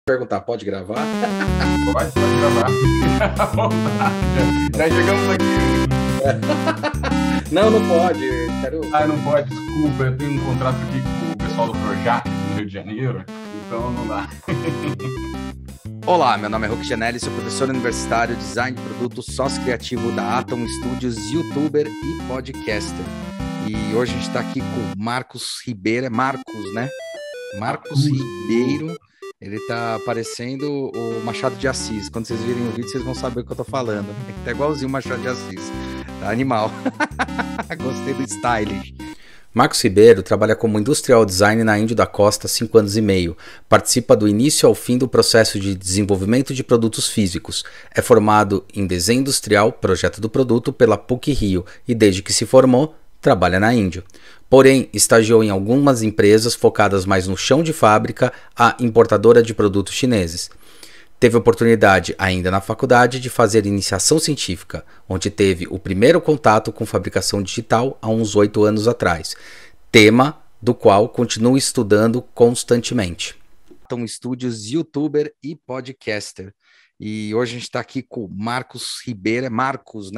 Perguntar, pode gravar? Pode gravar. Já chegamos aqui. Não pode. Não pode, desculpa. Eu tenho um contrato aqui com o pessoal do Projac, no Rio de Janeiro, então não dá. Olá, meu nome é Hulk Janelli, sou professor universitário, design de produto, sócio criativo da Atom Studios, youtuber e podcaster. E hoje a gente está aqui com Marcos Ribeiro, Marcos Ribeiro. Ele tá parecendo o Machado de Assis. Quando vocês virem o vídeo, vocês vão saber o que eu tô falando. Tá igualzinho o Machado de Assis. Tá animal. Gostei do stylish. Marcos Ribeiro trabalha como industrial design na Índio da Costa há 5 anos e meio. Participa do início ao fim do processo de desenvolvimento de produtos físicos. É formado em desenho industrial, projeto do produto, pela PUC-Rio e desde que se formou, trabalha na Índio. Porém, estagiou em algumas empresas focadas mais no chão de fábrica, a importadora de produtos chineses. Teve oportunidade, ainda na faculdade, de fazer iniciação científica, onde teve o primeiro contato com fabricação digital há uns 8 anos atrás, tema do qual continua estudando constantemente. Atom Studios, youtuber e podcaster. E hoje a gente está aqui com o Marcos Ribeiro, Marcos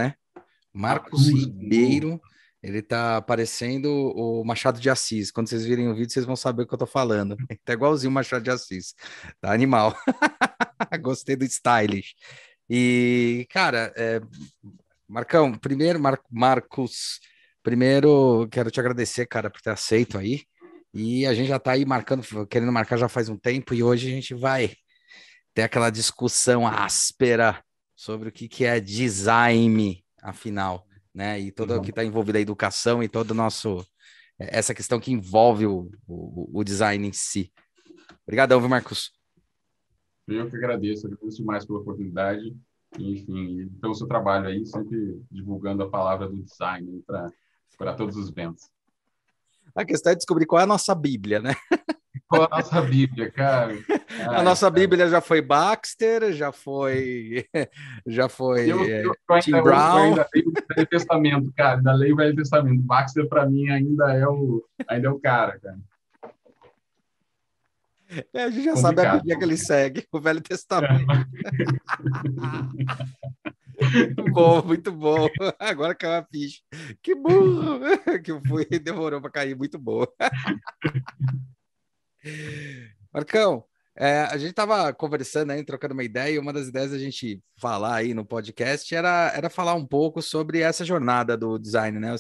Ribeiro. Ele tá parecendo o Machado de Assis. Quando vocês virem o vídeo, vocês vão saber o que eu tô falando. Tá igualzinho o Machado de Assis. Tá animal. Gostei do stylish. E, cara, Marcão, Marcos, primeiro quero te agradecer, cara, por ter aceito aí. E a gente já tá aí querendo marcar já faz um tempo, e hoje a gente vai ter aquela discussão áspera sobre o que é design, afinal. Né? E todo o que está envolvido a educação e todo essa questão que envolve o design em si. Obrigadão, viu, Marcos? Eu que agradeço demais pela oportunidade, enfim, e pelo seu trabalho aí, sempre divulgando a palavra do design para todos os ventos. A questão é descobrir qual é a nossa Bíblia, né? Qual a nossa Bíblia, cara? A nossa Bíblia já foi Baxter, já foi Tim Brown. Eu ainda leio o Velho Testamento, cara. Ainda leio o Velho Testamento. Baxter, para mim, ainda é o cara. A gente já sabe a Bíblia que ele segue, o Velho Testamento. Muito bom. Agora caiu a ficha. Que burro! Que demorou para cair, muito boa. Marcão, a gente estava conversando aí, trocando uma ideia, e uma das ideias da gente falar aí no podcast era falar um pouco sobre essa jornada do design, né?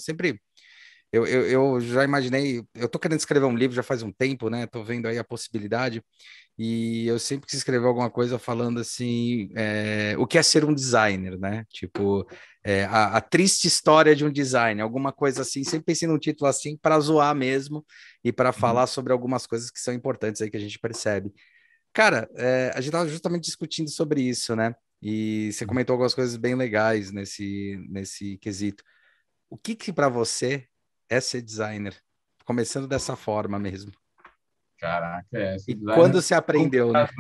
Eu já imaginei, eu tô querendo escrever um livro já faz um tempo, né? Tô vendo aí a possibilidade, e eu sempre quis escrever alguma coisa falando assim, o que é ser um designer, né? Tipo, a triste história de um designer, alguma coisa assim. Sempre pensei num título assim para zoar mesmo e para falar sobre algumas coisas que são importantes aí que a gente percebe. Cara, a gente estava justamente discutindo sobre isso, né? E você comentou algumas coisas bem legais nesse quesito. O que para você é ser designer? Começando dessa forma mesmo. Caraca, E quando você aprendeu, né?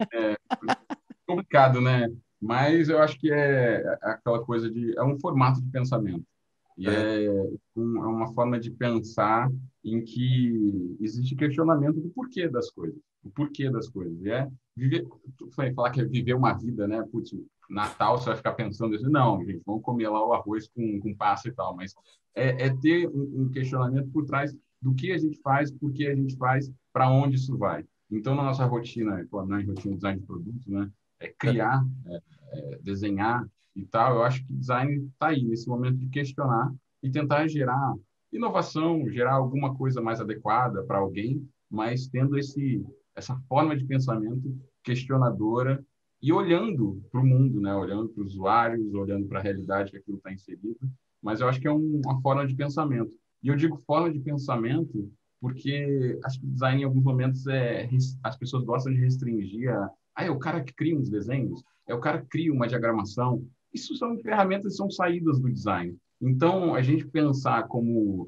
Complicado, né? Mas eu acho que é aquela coisa é um formato de pensamento. E é uma forma de pensar em que existe questionamento do porquê das coisas. O porquê das coisas. E falar que é viver uma vida, né? Putz, Natal você vai ficar pensando isso. Não, gente, vamos comer lá o arroz com passa e tal. Mas é ter um questionamento por trás do que a gente faz, por que a gente faz, para onde isso vai. Então, na nossa rotina, na rotina de design de produto, né? Criar, desenhar e tal, eu acho que design está aí, nesse momento de questionar e tentar gerar inovação, gerar alguma coisa mais adequada para alguém, mas tendo essa forma de pensamento questionadora e olhando para o mundo, né? Olhando para os usuários, olhando para a realidade que aquilo está inserido. Mas eu acho que é uma forma de pensamento. E eu digo forma de pensamento porque acho que design, em alguns momentos, as pessoas gostam de restringir é o cara que cria uns desenhos, é o cara que cria uma diagramação. Isso são ferramentas, são saídas do design. Então, a gente pensar como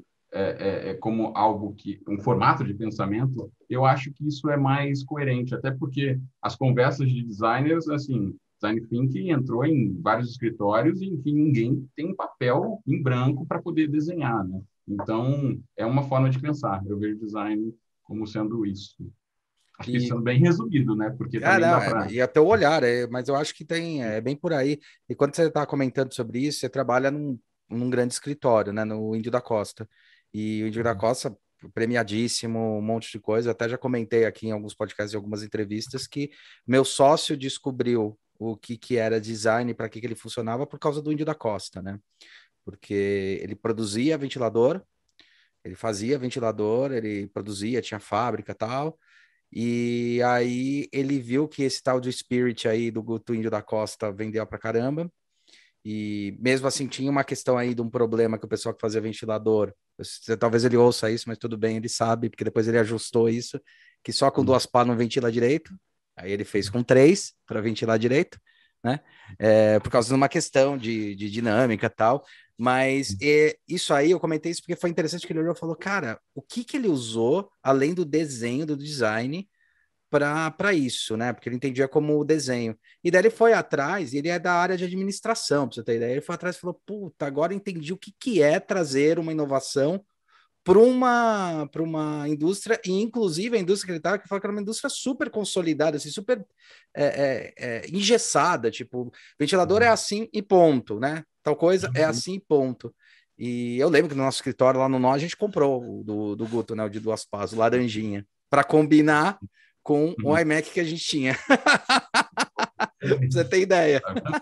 algo um formato de pensamento, eu acho que isso é mais coerente, até porque as conversas de designers, assim, design thinking entrou em vários escritórios e, enfim, ninguém tem um papel em branco para poder desenhar, né? Então, é uma forma de pensar. Eu vejo design como sendo isso. Acho que E, sendo bem resumido, né? Porque também não, dá para. e até o olhar, mas eu acho que é bem por aí. E quando você está comentando sobre isso, você trabalha num grande escritório, né, no Índio da Costa. E o Índio da Costa, premiadíssimo, um monte de coisa. Eu até já comentei aqui em alguns podcasts e algumas entrevistas que meu sócio descobriu o que era design, para que ele funcionava, por causa do Índio da Costa, né? Porque ele produzia ventilador, ele fazia ventilador, ele produzia, tinha fábrica e tal. E aí ele viu que esse tal do Spirit aí do Guto Índio da Costa vendeu pra caramba. E mesmo assim tinha uma questão aí de um problema que o pessoal que fazia ventilador, talvez ele ouça isso, mas tudo bem, ele sabe, porque depois ele ajustou isso, que só com duas pás não ventila direito. Aí ele fez com três para ventilar direito, né? Por causa de uma questão de dinâmica e tal. Mas isso aí, eu comentei isso porque foi interessante que ele olhou e falou, cara, o que ele usou, além do desenho, do design, para isso, né? Porque ele entendia como desenho. E daí ele foi atrás, e ele é da área de administração, para você ter ideia. Ele foi atrás e falou: puta, agora entendi o que é trazer uma inovação para uma indústria, e inclusive a indústria que ele estava, que falou que era uma indústria super consolidada, assim, super engessada, tipo, ventilador é assim e ponto, né? Tal coisa é assim e ponto. E eu lembro que no nosso escritório lá no Nó a gente comprou o do Guto, né? O de duas pás, o laranjinha, para combinar com o iMac que a gente tinha. Pra você ter ideia.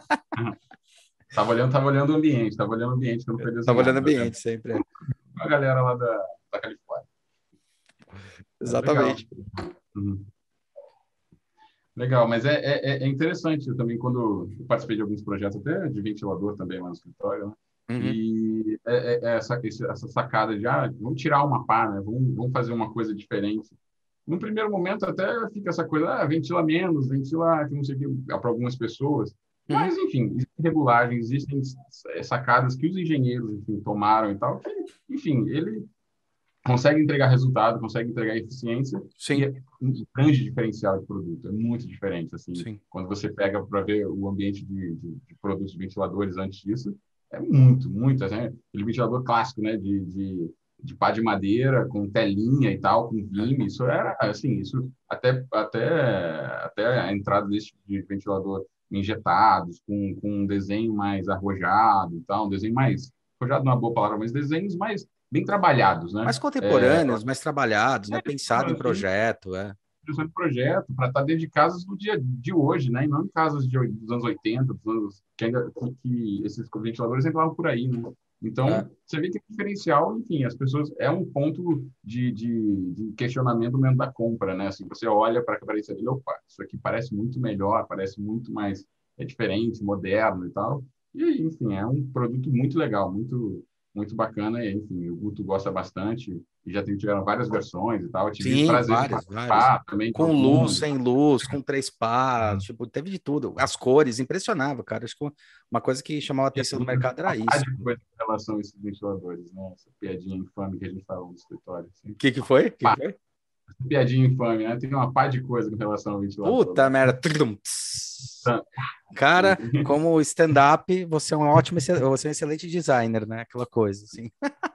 Tava olhando o ambiente, tava olhando o ambiente que não foi Tava olhando desenhado. ambiente sempre. A galera lá da Califórnia. É legal. Exatamente. Uhum. Legal, mas é interessante eu também quando eu participei de alguns projetos, até de ventilador também lá no escritório, né? Uhum. E essa sacada de, vamos tirar uma pá, né? Vamos fazer uma coisa diferente. No primeiro momento até fica essa coisa, ventila menos, ventila que não sei o que, para algumas pessoas. Uhum. Mas, enfim, existem regulagens, existem sacadas que os engenheiros, enfim, tomaram e tal, que, enfim, ele consegue entregar resultado, consegue entregar eficiência e Sim, é um grande diferencial de produto. É muito diferente, assim, sim. quando você pega para ver o ambiente de produtos ventiladores antes disso, é muito, muito, assim, aquele ventilador clássico, né, de pá de madeira, com telinha e tal, com É. vime, isso era, assim, isso até a entrada desse tipo de ventilador injetados, com um desenho mais arrojado e tal, um desenho mais, arrojado não é uma boa palavra, mas desenhos mais bem trabalhados, né? Mais contemporâneos, mais trabalhados, né? Pensado em Assim, projeto, é. de projeto para estar dentro de casas do dia de hoje, né? E não em casas dos anos 80, dos anos que ainda que esses ventiladores entravam por aí, né? É. Então, você vê que é diferencial, enfim, as pessoas é um ponto de questionamento mesmo da compra, né? Assim, você olha para a aparência dele, opa, isso aqui parece muito melhor, parece muito mais diferente, moderno e tal. E, enfim, é um produto muito legal, muito bacana. E, enfim, o Guto gosta bastante e já tiveram várias versões e tal. Eu tive o Sim, prazer de vários, vários. participar também de Com luz, alguns. sem luz, com três pás, tipo, teve de tudo. As cores, impressionava, cara. Acho que uma coisa que chamava a E atenção do mercado uma era par isso. de coisa com relação a esses ventiladores, né? Essa piadinha infame que a gente fala no escritório. Assim. O que foi? Que Pá, foi? piadinha infame, né? Tem uma par de coisa com relação ao ventilador. Puta Né? merda. Trum, tss. Tá. Cara, como stand-up, você é um ótimo, você é um excelente designer, né? Aquela coisa, assim.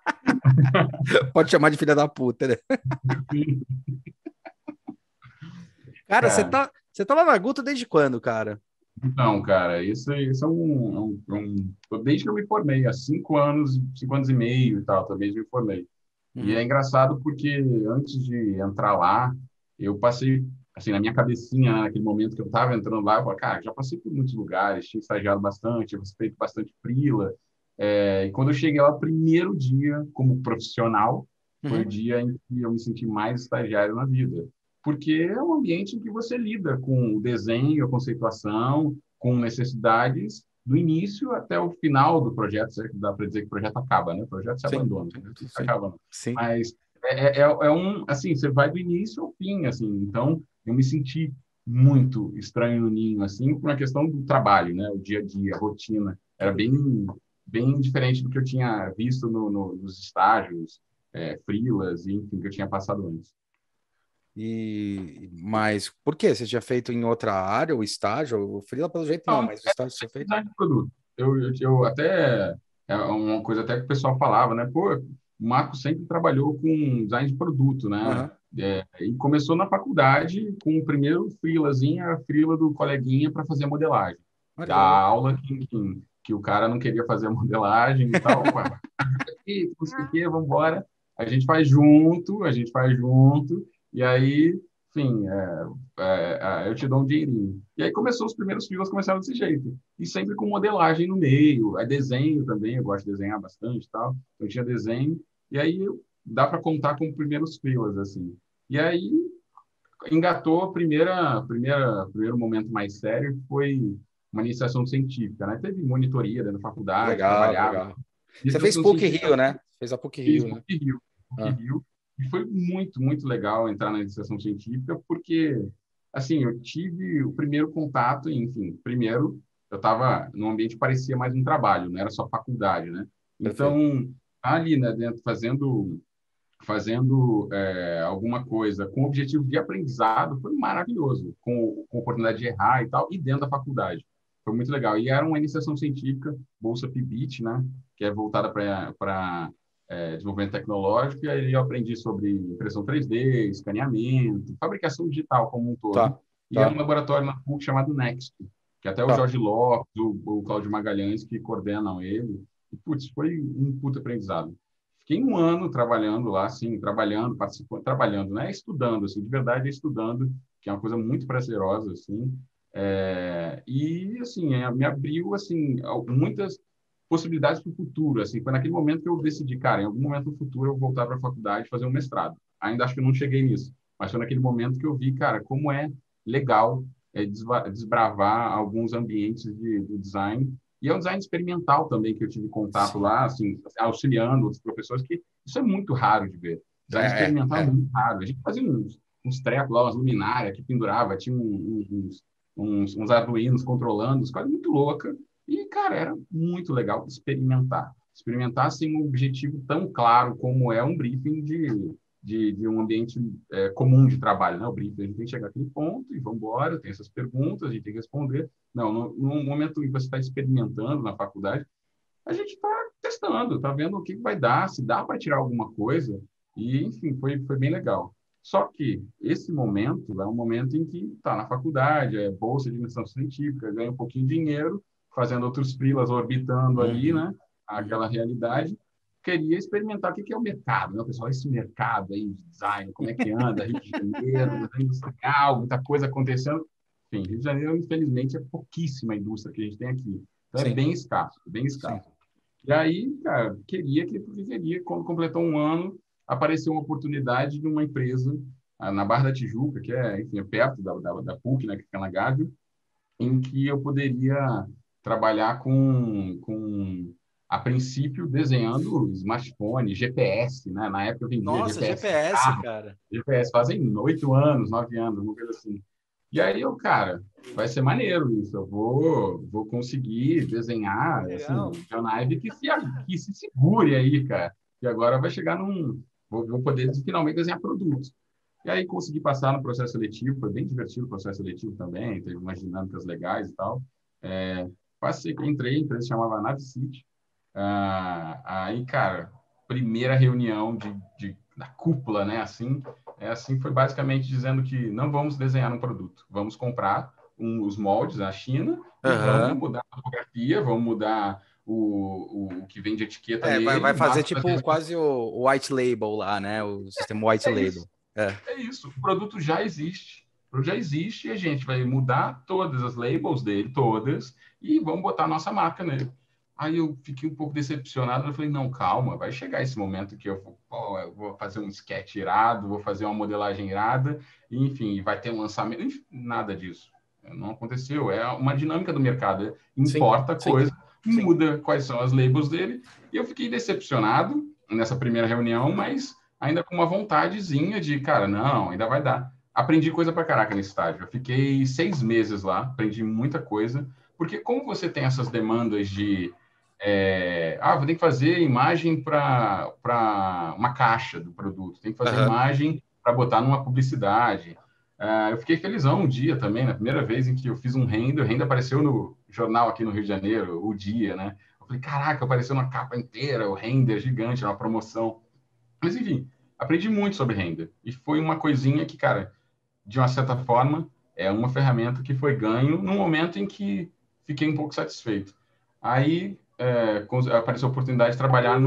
Pode chamar de filha da puta, né? Cara, você Cara, tá lá na Guto desde quando, cara? então, cara, isso desde que eu me formei, há 5 anos, 5 anos e meio e tal, talvez me formei. E Uhum, é engraçado porque antes de entrar lá, eu passei, assim, na minha cabecinha, né, naquele momento que eu estava entrando lá, eu falei, cara, já passei por muitos lugares, tinha estagiado bastante, tinha feito bastante freela. E quando eu cheguei lá, o primeiro dia como profissional foi o uhum. dia em que eu me senti mais estagiário na vida. Porque é um ambiente em que você lida com o desenho, a conceituação, com necessidades do início até o final do projeto, certo? Dá para dizer que o projeto acaba, né? O projeto se Sim, abandona, sim, não sim. acaba, não. Sim. Mas assim, você vai do início ao fim, assim. Então, eu me senti muito estranho no ninho, assim, por uma questão do trabalho, né? O dia a dia, a rotina. Era bem diferente do que eu tinha visto nos estágios, freelas, e, enfim, que eu tinha passado antes. Mas por quê? Você tinha feito em outra área, o estágio? O freela, pelo jeito, não, Então, mas o estágio você tinha feito? design de produto. Eu até é uma coisa até que o pessoal falava, né? Pô, o Marco sempre trabalhou com design de produto, né? Aham. E começou na faculdade com o primeiro freelazinho, a freela do coleguinha para fazer a modelagem. Olha Da que louco. aula que o cara não queria fazer a modelagem e tal. Ué, não sei o quê, vamos embora. A gente faz junto, e aí, enfim, eu te dou um dinheirinho. E aí começou, os primeiros freelas começaram desse jeito. E sempre com modelagem no meio, desenho também, eu gosto de desenhar bastante e tal. Eu tinha desenho, e aí dá para contar com primeiros freelas, assim. E aí engatou primeiro momento mais sério, que foi uma iniciação científica, né? Teve monitoria dentro da Que faculdade, legal, que trabalhava. legal. Você fez Iniciação PUC científica Rio, né? Fez a PUC fiz Rio, né? PUC Ah, Rio, e foi muito, muito legal entrar na iniciação científica, porque, assim, eu tive o primeiro contato, enfim, primeiro, eu estava num ambiente que parecia mais um trabalho, não era só faculdade, né? perfeito. Então, ali, né, dentro, fazendo alguma coisa com objetivo de aprendizado, foi maravilhoso, com oportunidade de errar e tal, e dentro da faculdade. Foi muito legal. E era uma iniciação científica, Bolsa PIBIT, né, que é voltada para desenvolvimento tecnológico, e aí eu aprendi sobre impressão 3D, escaneamento, fabricação digital como um todo. Tá, E é um tá, laboratório na PUC chamado Next, que até o tá. Jorge Lopes, o Cláudio Magalhães, que coordenam ele. E, putz, foi um puta aprendizado. Fiquei um ano trabalhando lá, assim, trabalhando, participando, trabalhando, né? Estudando, assim, de verdade, estudando, que é uma coisa muito prazerosa, assim. E, assim, me abriu, assim, muitas possibilidades para o futuro, assim. Foi naquele momento que eu decidi, cara, em algum momento no futuro eu vou voltar para a faculdade e fazer um mestrado. Ainda acho que eu não cheguei nisso, mas foi naquele momento que eu vi, cara, como é legal desbravar alguns ambientes de design e é um design experimental também, que eu tive contato Sim. lá, assim, auxiliando outros professores, que isso é muito raro de ver. É, Design experimental é é. muito raro. A gente fazia uns trecos lá, umas luminárias que pendurava, tinha uns arduinos controlando, as coisas muito loucas. E, cara, era muito legal experimentar. Experimentar sem um objetivo tão claro como é um briefing de um ambiente comum de trabalho, né? O briefing, a gente tem que chegar àquele ponto e vamos embora, tem essas perguntas, a gente tem que responder. Não, no momento em que você está experimentando na faculdade, a gente está testando, está vendo o que vai dar, se dá para tirar alguma coisa. E, enfim, foi bem legal. Só que esse momento é um momento em que está na faculdade, é bolsa de iniciação científica, ganha um pouquinho de dinheiro, fazendo outros freelas, orbitando ali, Uhum, né? uhum. Aquela realidade. Queria experimentar o que é o mercado, né? O pessoal, esse mercado aí de design, como é que anda? Rio de Janeiro, design industrial, muita coisa acontecendo. Enfim, Rio de Janeiro, infelizmente, é pouquíssima a indústria que a gente tem aqui. Então, é Sim, bem escasso, bem sim. escasso. E aí, cara, porque queria, quando completou um ano, apareceu uma oportunidade de uma empresa na Barra da Tijuca, que é, enfim, é perto da PUC, né, que fica na Gávea, em que eu poderia trabalhar a princípio, desenhando smartphone, GPS, né? Na época eu vendia Nossa, GPS, GPS, carro, cara. GPS, fazem 8 anos, 9 anos, uma coisa assim. E aí eu, cara, vai ser maneiro isso. Eu vou conseguir desenhar, assim, Legal. de uma nave que se segure aí, cara. E agora vai chegar num. Vou poder finalmente desenhar produtos. E aí consegui passar no processo seletivo, foi bem divertido o processo seletivo também, teve umas dinâmicas legais e tal. Passei, entrei, a empresa se chamava Navicity. Aí, cara, primeira reunião da cúpula, né? Assim foi basicamente dizendo que não vamos desenhar um produto, vamos comprar os moldes na China e vamos Aham. mudar a topografia, vamos mudar o que vem de etiqueta Vai nele, fazer mas tipo quase o white label lá, né? O sistema white é label. isso. É. É isso, o produto já existe. O produto já existe e a gente vai mudar todas as labels dele, todas, e vamos botar a nossa marca nele. Aí eu fiquei um pouco decepcionado, eu falei, não, calma, vai chegar esse momento que eu vou fazer um sketch irado, vou fazer uma modelagem irada, e, enfim, vai ter um lançamento, enfim, nada disso. Não aconteceu, é uma dinâmica do mercado, Sim, importa a sim, coisa, sim. muda quais são as labels dele, e eu fiquei decepcionado nessa primeira reunião, mas ainda com uma vontadezinha de, cara, não, ainda vai dar. Aprendi coisa pra caraca nesse estágio. Eu fiquei 6 meses lá, aprendi muita coisa, porque como você tem essas demandas vou ter que fazer imagem para uma caixa do produto, tem que fazer Aham. imagem para botar numa publicidade. Eu fiquei felizão um dia também, na primeira vez em que eu fiz um render, o render apareceu no jornal aqui no Rio de Janeiro, o Dia, né? Eu falei, caraca, apareceu na capa inteira, o render gigante, uma promoção. Mas, enfim, aprendi muito sobre render. E foi uma coisinha que, cara, de uma certa forma, é uma ferramenta que foi ganho no momento em que fiquei um pouco satisfeito. Aí apareceu a oportunidade de trabalhar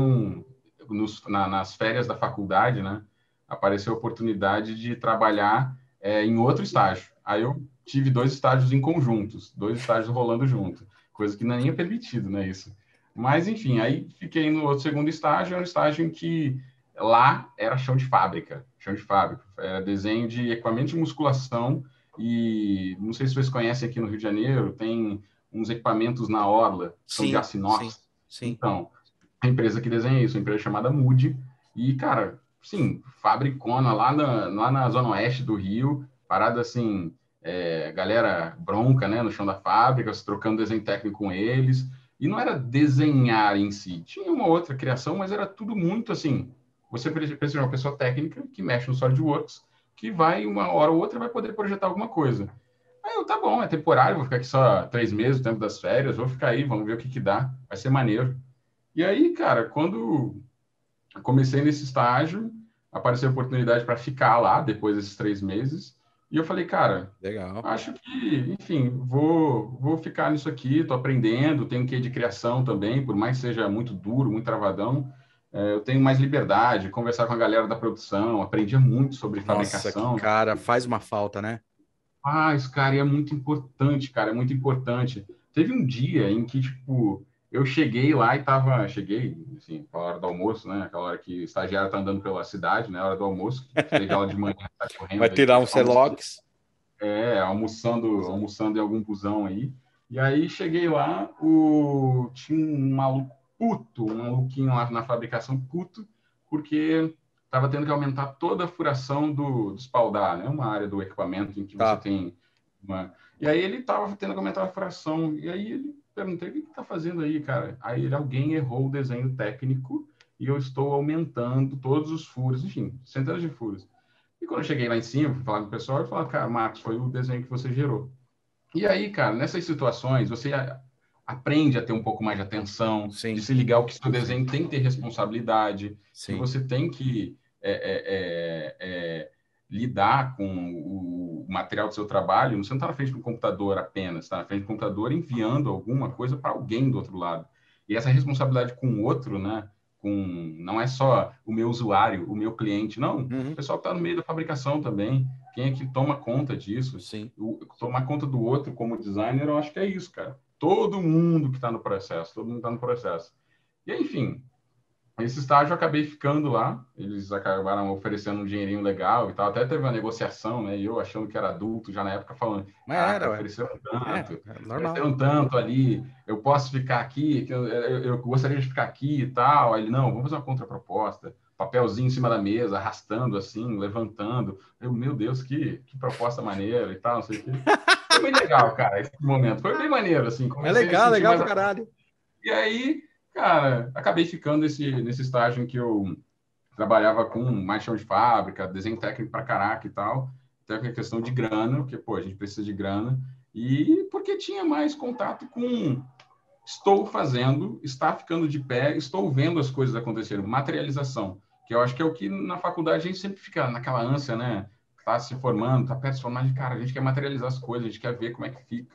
nas férias da faculdade, né? Apareceu a oportunidade de trabalhar em outro estágio. Aí eu tive 2 estágios em conjuntos, 2 estágios rolando junto, coisa que nem é permitido, né? Isso. Mas, enfim, aí fiquei no outro segundo estágio, é um estágio em que lá era chão de fábrica, era desenho de equipamento de musculação e não sei se vocês conhecem aqui no Rio de Janeiro, tem uns equipamentos na orla, que são de Sim, aço sim, inox. sim. Então, a empresa que desenha isso, a empresa chamada Moody, e, cara, sim, fabricona lá na zona oeste do Rio, parada assim, galera bronca, né, no chão da fábrica, se trocando desenho técnico com eles, e não era desenhar em si, tinha uma outra criação, mas era tudo muito assim, você precisa de uma pessoa técnica que mexe no SolidWorks, que vai, uma hora ou outra, vai poder projetar alguma coisa. Aí eu, tá bom, é temporário, vou ficar aqui só 3 meses, o tempo das férias, vou ficar aí, vamos ver o que dá, vai ser maneiro. E aí, cara, quando eu comecei nesse estágio, apareceu a oportunidade para ficar lá depois desses 3 meses, e eu falei, cara, Legal. acho que, enfim, vou ficar nisso aqui, tô aprendendo, tenho um quê de criação também, por mais que seja muito duro, muito travadão, eu tenho mais liberdade, conversar com a galera da produção, aprendia muito sobre Nossa, que fabricação, né? cara, faz uma falta, né? Ah, isso, cara, e é muito importante, cara, é muito importante. Teve um dia em que, tipo, eu cheguei lá e cheguei, assim, a hora do almoço, né? Aquela hora que o estagiário tá andando pela cidade, né? Hora do almoço, seja aula de manhã, tá Vai correndo aí, tirar um Celox. almoçando em algum busão aí. E aí cheguei lá, tinha um maluco puto, um maluquinho lá na fabricação puto, porque estava tendo que aumentar toda a furação do espaldar, né? Uma área do equipamento em que você Tá. tem uma... E aí ele estava tendo que aumentar a furação. E aí ele perguntei, o que está fazendo aí, cara? Alguém errou o desenho técnico e eu estou aumentando todos os furos, enfim, centenas de furos. E quando eu cheguei lá em cima, fui falar com o pessoal, eu falei, cara, Marcos, foi o desenho que você gerou. E aí, cara, nessas situações, você aprende a ter um pouco mais de atenção, de Sim, se ligar o que seu sim, desenho tem que ter responsabilidade, que sim. você tem que lidar com o material do seu trabalho. Você não está na frente do computador apenas, está na frente do computador enviando alguma coisa para alguém do outro lado. E essa responsabilidade com o outro, né? Não é só o meu usuário, o meu cliente, não. O Uhum, pessoal que está no meio da fabricação também. Quem é que toma conta disso? sim. Tomar conta do outro como designer, eu acho que é isso, cara. Todo mundo que está no processo, todo mundo está no processo. E, enfim, esse estágio eu acabei ficando lá, eles acabaram oferecendo um dinheirinho legal e tal, até teve uma negociação, né? E eu achando que era adulto já na época falando, Mas caraca, era, ué. É normal. ofereceram tanto ali, eu posso ficar aqui, que eu gostaria de ficar aqui e tal. Aí ele, não, vamos fazer uma contraproposta, papelzinho em cima da mesa, arrastando assim, levantando. Eu, meu Deus, que proposta maneira e tal, não sei o quê. Foi bem legal, cara, esse momento. Foi bem maneiro, assim, É comecei a legal, sentir legal mais pra caralho. e aí, cara, acabei ficando nesse estágio em que eu trabalhava com mais chão de fábrica, desenho técnico para caraca e tal. Até a questão de grana, porque, pô, a gente precisa de grana. E porque tinha mais contato com estou fazendo, está ficando de pé, estou vendo as coisas acontecerem, materialização, que eu acho que é o que na faculdade a gente sempre fica naquela ânsia, né? Tá se formando, tá perto de formar, cara, a gente quer materializar as coisas, a gente quer ver como é que fica.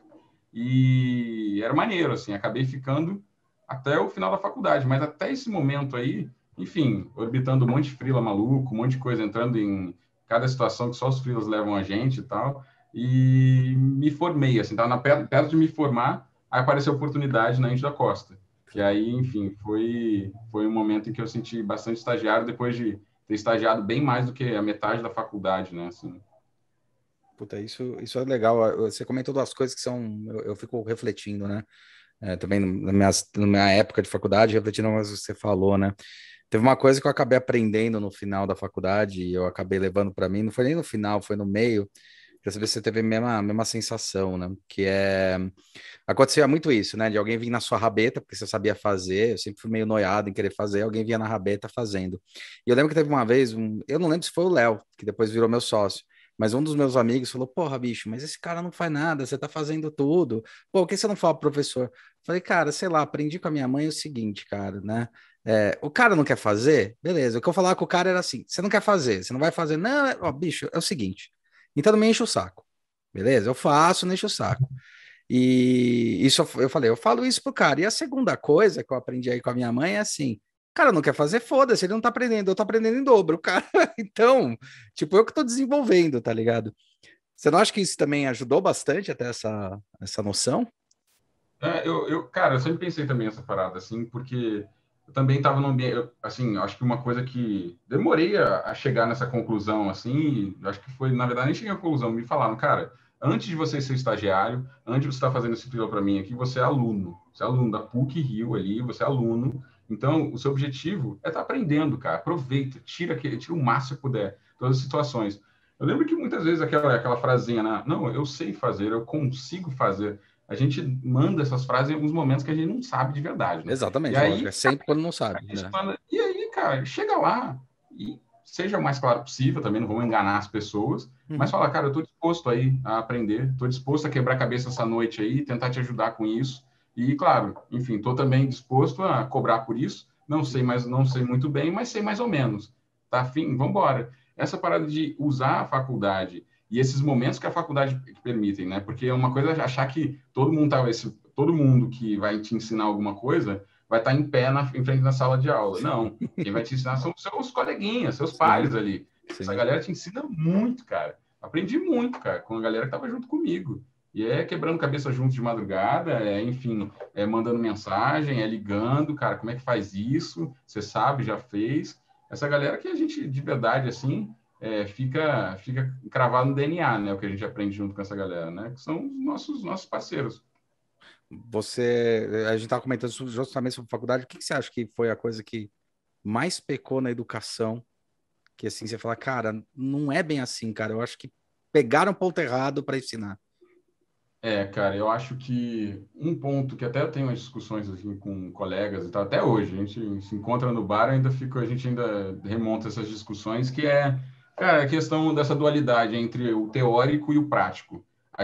E era maneiro, assim, acabei ficando até o final da faculdade, mas até esse momento aí, enfim, orbitando um monte de freela maluco, um monte de coisa entrando em cada situação que só os freelas levam a gente e tal, e me formei, assim, tava perto de me formar, aí apareceu a oportunidade na Índia da Costa. E aí, enfim, foi um momento em que eu senti bastante estagiário, depois de ter estagiado bem mais do que a metade da faculdade, né, assim. Puta, isso é legal. Você comentou duas coisas que são. Eu fico refletindo, né? Também na minha época de faculdade, refletindo algumas coisas que você falou, né? Teve uma coisa que eu acabei aprendendo no final da faculdade e eu acabei levando para mim, não foi nem no final, foi no meio, para saber se você teve a mesma sensação, né? Que é. Acontecia muito isso, né? De alguém vir na sua rabeta, porque você sabia fazer, eu sempre fui meio noiado em querer fazer, alguém vinha na rabeta fazendo. E eu lembro que teve uma vez, eu não lembro se foi o Léo, que depois virou meu sócio. Mas um dos meus amigos falou: Porra, bicho, mas esse cara não faz nada, você tá fazendo tudo. Pô, por que você não fala pro professor? Falei, cara, sei lá, aprendi com a minha mãe o seguinte, cara, né? O cara não quer fazer? Beleza. O que eu falava com o cara era assim: você não quer fazer, você não vai fazer. Não, ó, bicho, é o seguinte. Então não me enche o saco. Beleza? Eu faço, não enche o saco. E isso eu falei, eu falo isso pro cara. E a segunda coisa que eu aprendi aí com a minha mãe é assim: o cara não quer fazer, foda-se, ele não tá aprendendo, eu tô aprendendo em dobro, cara. Então, tipo, eu que tô desenvolvendo, tá ligado? Você não acha que isso também ajudou bastante até essa noção? Cara, eu sempre pensei também essa parada, assim, porque eu também estava num ambiente, assim, acho que uma coisa que demorei a chegar nessa conclusão, assim, acho que foi, na verdade, nem cheguei à conclusão, me falaram, cara, antes de você ser estagiário, antes de você estar fazendo esse freela para mim aqui, você é aluno da PUC-Rio ali, você é aluno, então o seu objetivo é estar aprendendo, cara, aproveita, tira o máximo que puder, todas as situações. Eu lembro que muitas vezes aquela frasinha, né? Não, eu sei fazer, eu consigo fazer, a gente manda essas frases em alguns momentos que a gente não sabe de verdade, né? E Exatamente, lógico, aí, é sempre quando não a sabe, gente né? manda, e aí, cara, chega lá e seja o mais claro possível, também não vamos enganar as pessoas, mas Uhum. fala, cara, eu estou disposto aí a aprender, estou disposto a quebrar a cabeça essa noite aí, tentar te ajudar com isso. E, claro, enfim, estou também disposto a cobrar por isso. Não sei, mas não sei muito bem, mas sei mais ou menos. Tá afim? Vamos embora. Essa parada de usar a faculdade e esses momentos que a faculdade permitem, né? Porque é uma coisa é achar que todo mundo que vai te ensinar alguma coisa vai estar em pé em frente da sala de aula. Não, quem vai te ensinar são seus coleguinhas, seus pares Sim, ali. Essa sim. galera te ensina muito, cara. Aprendi muito, cara, com a galera que estava junto comigo. E é quebrando cabeça junto de madrugada, enfim, mandando mensagem, ligando, cara, como é que faz isso? Você sabe, já fez. Essa galera que a gente, de verdade, assim, fica cravado no DNA, né? O que a gente aprende junto com essa galera, né? Que são os nossos parceiros. A gente estava comentando justamente sobre faculdade, o que você acha que foi a coisa que mais pecou na educação? Que assim, você fala, cara, não é bem assim, cara, eu acho que pegaram o ponto errado para ensinar. Cara, eu acho que um ponto que até eu tenho umas discussões assim com colegas e tal, até hoje, a gente se encontra no bar, a gente ainda remonta essas discussões, que cara, a questão dessa dualidade entre o teórico e o prático.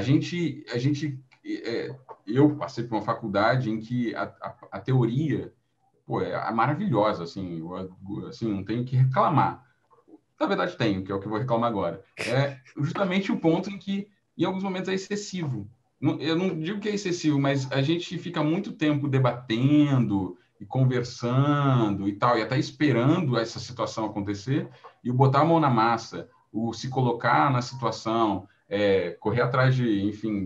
É, eu passei por uma faculdade em que a teoria, pô, maravilhosa, assim, assim, não tenho que reclamar. Na verdade, tenho, que é o que eu vou reclamar agora. É justamente o ponto em que, em alguns momentos, é excessivo. Eu não digo que é excessivo, mas a gente fica muito tempo debatendo e conversando e tal, e até esperando essa situação acontecer, e o botar a mão na massa, o se colocar na situação, correr atrás de, enfim,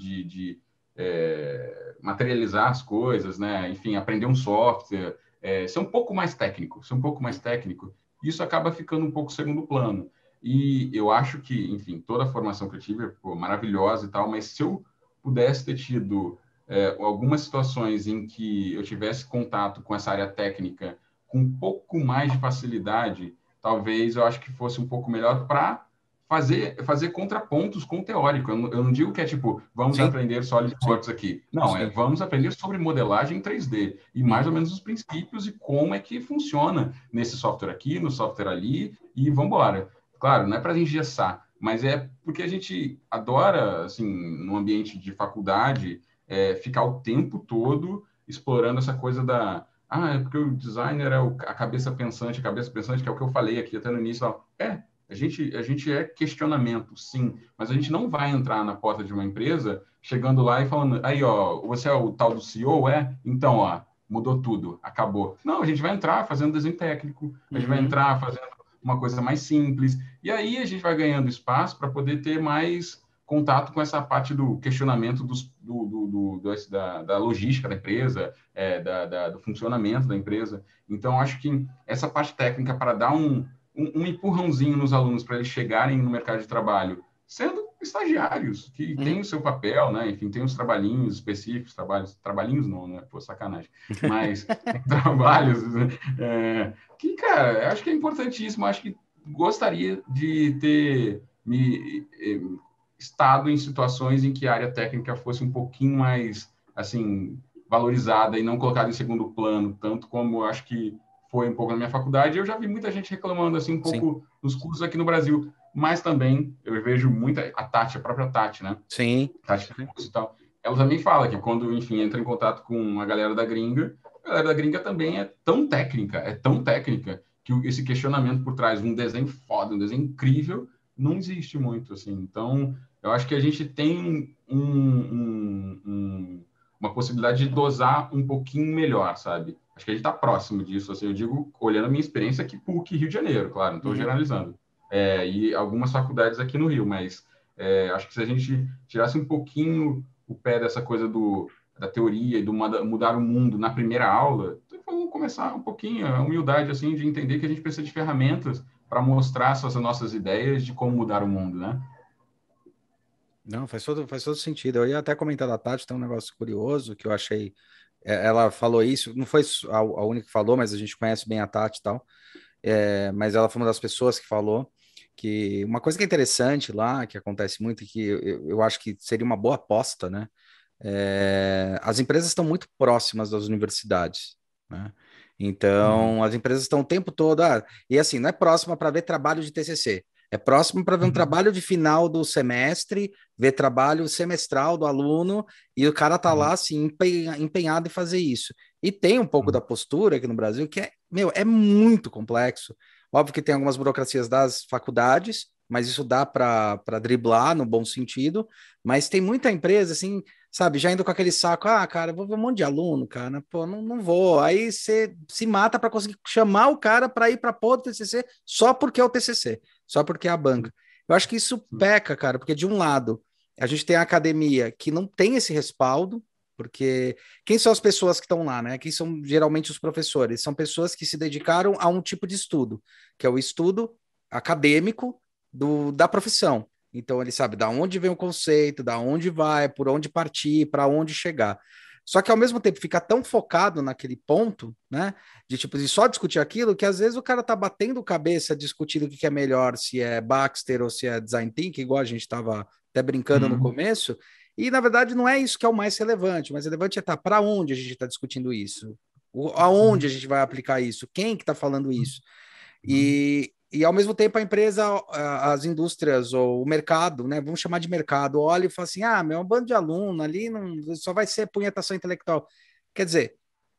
materializar as coisas, né? Enfim, aprender um software, ser um pouco mais técnico, isso acaba ficando um pouco segundo plano. E eu acho que, enfim, toda a formação que eu tive, pô, maravilhosa e tal, mas se eu pudesse ter tido algumas situações em que eu tivesse contato com essa área técnica com um pouco mais de facilidade, talvez eu acho que fosse um pouco melhor para fazer contrapontos com o teórico. Eu não digo que é tipo, vamos Sim, aprender SolidWorks aqui. Não, sim. vamos aprender sobre modelagem em 3D e mais ou Uhum. menos os princípios e como é que funciona nesse software aqui, no software ali, e vamos embora. Claro, não é para engessar, mas é porque a gente adora, assim, no ambiente de faculdade, ficar o tempo todo explorando essa coisa é porque o designer é a cabeça pensante, que é o que eu falei aqui até no início. Ó, a gente é questionamento, sim, mas a gente não vai entrar na porta de uma empresa chegando lá e falando, aí, ó, você é o tal do CEO, é? Então, ó, mudou tudo, acabou. Não, a gente vai entrar fazendo desenho técnico, a gente vai Uhum. entrar fazendo uma coisa mais simples, e aí a gente vai ganhando espaço para poder ter mais contato com essa parte do questionamento da logística da empresa, do funcionamento da empresa. Então, acho que essa parte técnica para dar um empurrãozinho nos alunos para eles chegarem no mercado de trabalho, sendo estagiários, que Uhum. tem o seu papel, né? Enfim, tem os trabalhinhos específicos, trabalhinhos não, né? Pô, sacanagem. Mas tem trabalhos que, cara, eu acho que é importantíssimo, acho que gostaria de ter estado em situações em que a área técnica fosse um pouquinho mais, assim, valorizada e não colocada em segundo plano, tanto como eu acho que foi um pouco na minha faculdade. Eu já vi muita gente reclamando, assim, um Sim, pouco nos cursos aqui no Brasil, mas também eu vejo muita, a própria Tati, né? sim. Tati e tal, ela também fala que quando, enfim, entra em contato com a galera da gringa, A galera da gringa também é tão técnica, que esse questionamento por trás de um desenho foda, um desenho incrível, não existe muito, assim. Então, eu acho que a gente tem uma possibilidade de dosar um pouquinho melhor, sabe? Acho que a gente está próximo disso, assim, eu digo, olhando a minha experiência aqui, PUC, Rio de Janeiro, claro, não estou Uhum. generalizando. E algumas faculdades aqui no Rio, mas acho que se a gente tirasse um pouquinho o pé dessa coisa da teoria e do mudar o mundo na primeira aula, então vamos começar um pouquinho a humildade assim de entender que a gente precisa de ferramentas para mostrar as nossas ideias de como mudar o mundo, né? Não, faz todo sentido. Eu ia até comentar da Tati, tem um negócio curioso que eu achei. Ela falou isso, não foi a única que falou, mas a gente conhece bem a Tati e tal. Mas ela foi uma das pessoas que falou que uma coisa que é interessante lá, que acontece muito, e que eu acho que seria uma boa aposta, né? As empresas estão muito próximas das universidades, né? Uhum, Então, as empresas estão o tempo todo, e assim, não é próxima para ver trabalho de TCC, é próximo para ver um uhum, trabalho de final do semestre, ver trabalho semestral do aluno, e o cara tá lá, uhum, assim, empenhado em fazer isso. E tem um pouco da uhum, postura aqui no Brasil que meu, é muito complexo. Óbvio que tem algumas burocracias das faculdades, mas isso dá para driblar no bom sentido, mas tem muita empresa, assim, sabe, já indo com aquele saco, cara, vou ver um monte de aluno, cara, pô, não vou. Aí você se mata para conseguir chamar o cara para ir para pôr do TCC só porque é o TCC, só porque é a banca. Eu acho que isso sim, peca, cara, porque de um lado, a gente tem a academia que não tem esse respaldo, porque quem são as pessoas que estão lá, né? Quem são geralmente os professores? São pessoas que se dedicaram a um tipo de estudo, que é o estudo acadêmico da profissão. Então ele sabe da onde vem o conceito, da onde vai, por onde partir, para onde chegar. Só que ao mesmo tempo fica tão focado naquele ponto, né? De tipo, de só discutir aquilo, que às vezes o cara tá batendo cabeça discutindo o que é melhor, se é Baxter ou se é Design Thinking, igual a gente estava até brincando no uhum, começo. E na verdade não é isso que é o mais relevante. O mais relevante é para onde a gente está discutindo isso, aonde a uhum, gente vai aplicar isso, quem que está falando isso. uhum, E ao mesmo tempo a empresa, as indústrias ou o mercado, né, vamos chamar de mercado, olha e fala assim, meu, é um bando de aluno ali, não, só vai ser punhetação intelectual. Quer dizer,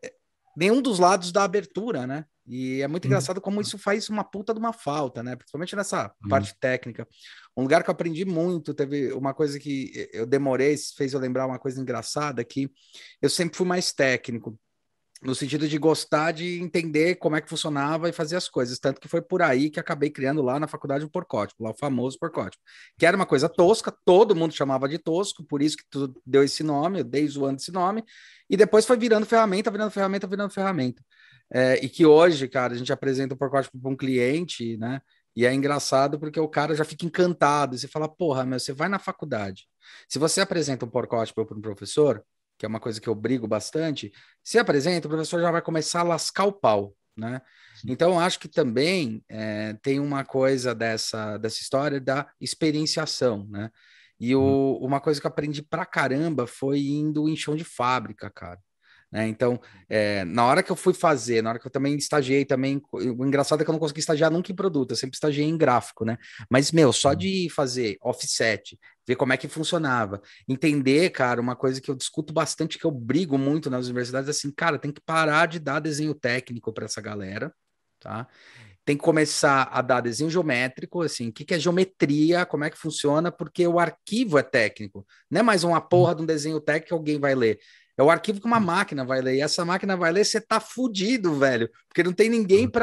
nenhum dos lados dá abertura, né? E é muito uhum, engraçado como isso faz uma puta de uma falta, né? Principalmente nessa uhum, parte técnica. Um lugar que eu aprendi muito, teve uma coisa que eu demorei, fez eu lembrar uma coisa engraçada, que eu sempre fui mais técnico no sentido de gostar de entender como é que funcionava e fazer as coisas. Tanto que foi por aí que acabei criando lá na faculdade o porcótipo, lá o famoso porcótipo, que era uma coisa tosca, todo mundo chamava de tosco, por isso que tu deu esse nome, eu dei zoando esse nome, e depois foi virando ferramenta, virando ferramenta, virando ferramenta. E que hoje, cara, a gente apresenta o porcótipo para um cliente, né? E é engraçado porque o cara já fica encantado. E você fala, porra, meu, você vai na faculdade. Se você apresenta um porcótipo para um professor, que é uma coisa que eu brigo bastante, se apresenta, o professor já vai começar a lascar o pau, né? sim, Então, eu acho que também tem uma coisa dessa história da experienciação, né? E uhum, uma coisa que eu aprendi pra caramba foi indo em chão de fábrica, cara. Né? Então, na hora que eu fui fazer, na hora que eu também estagiei também, o engraçado é que eu não consegui estagiar nunca em produto, eu sempre estagiei em gráfico, né? Mas, meu, só uhum, de fazer offset, ver como é que funcionava, entender, cara, uma coisa que eu discuto bastante, que eu brigo muito nas universidades, é assim, cara, tem que parar de dar desenho técnico para essa galera, tá? Tem que começar a dar desenho geométrico, assim, o que que é geometria, como é que funciona, porque o arquivo é técnico, não é mais uma uhum, porra de um desenho técnico que alguém vai ler. É o arquivo que uma sim, máquina vai ler, e essa máquina vai ler, você tá fudido, velho, porque não tem ninguém uhum, para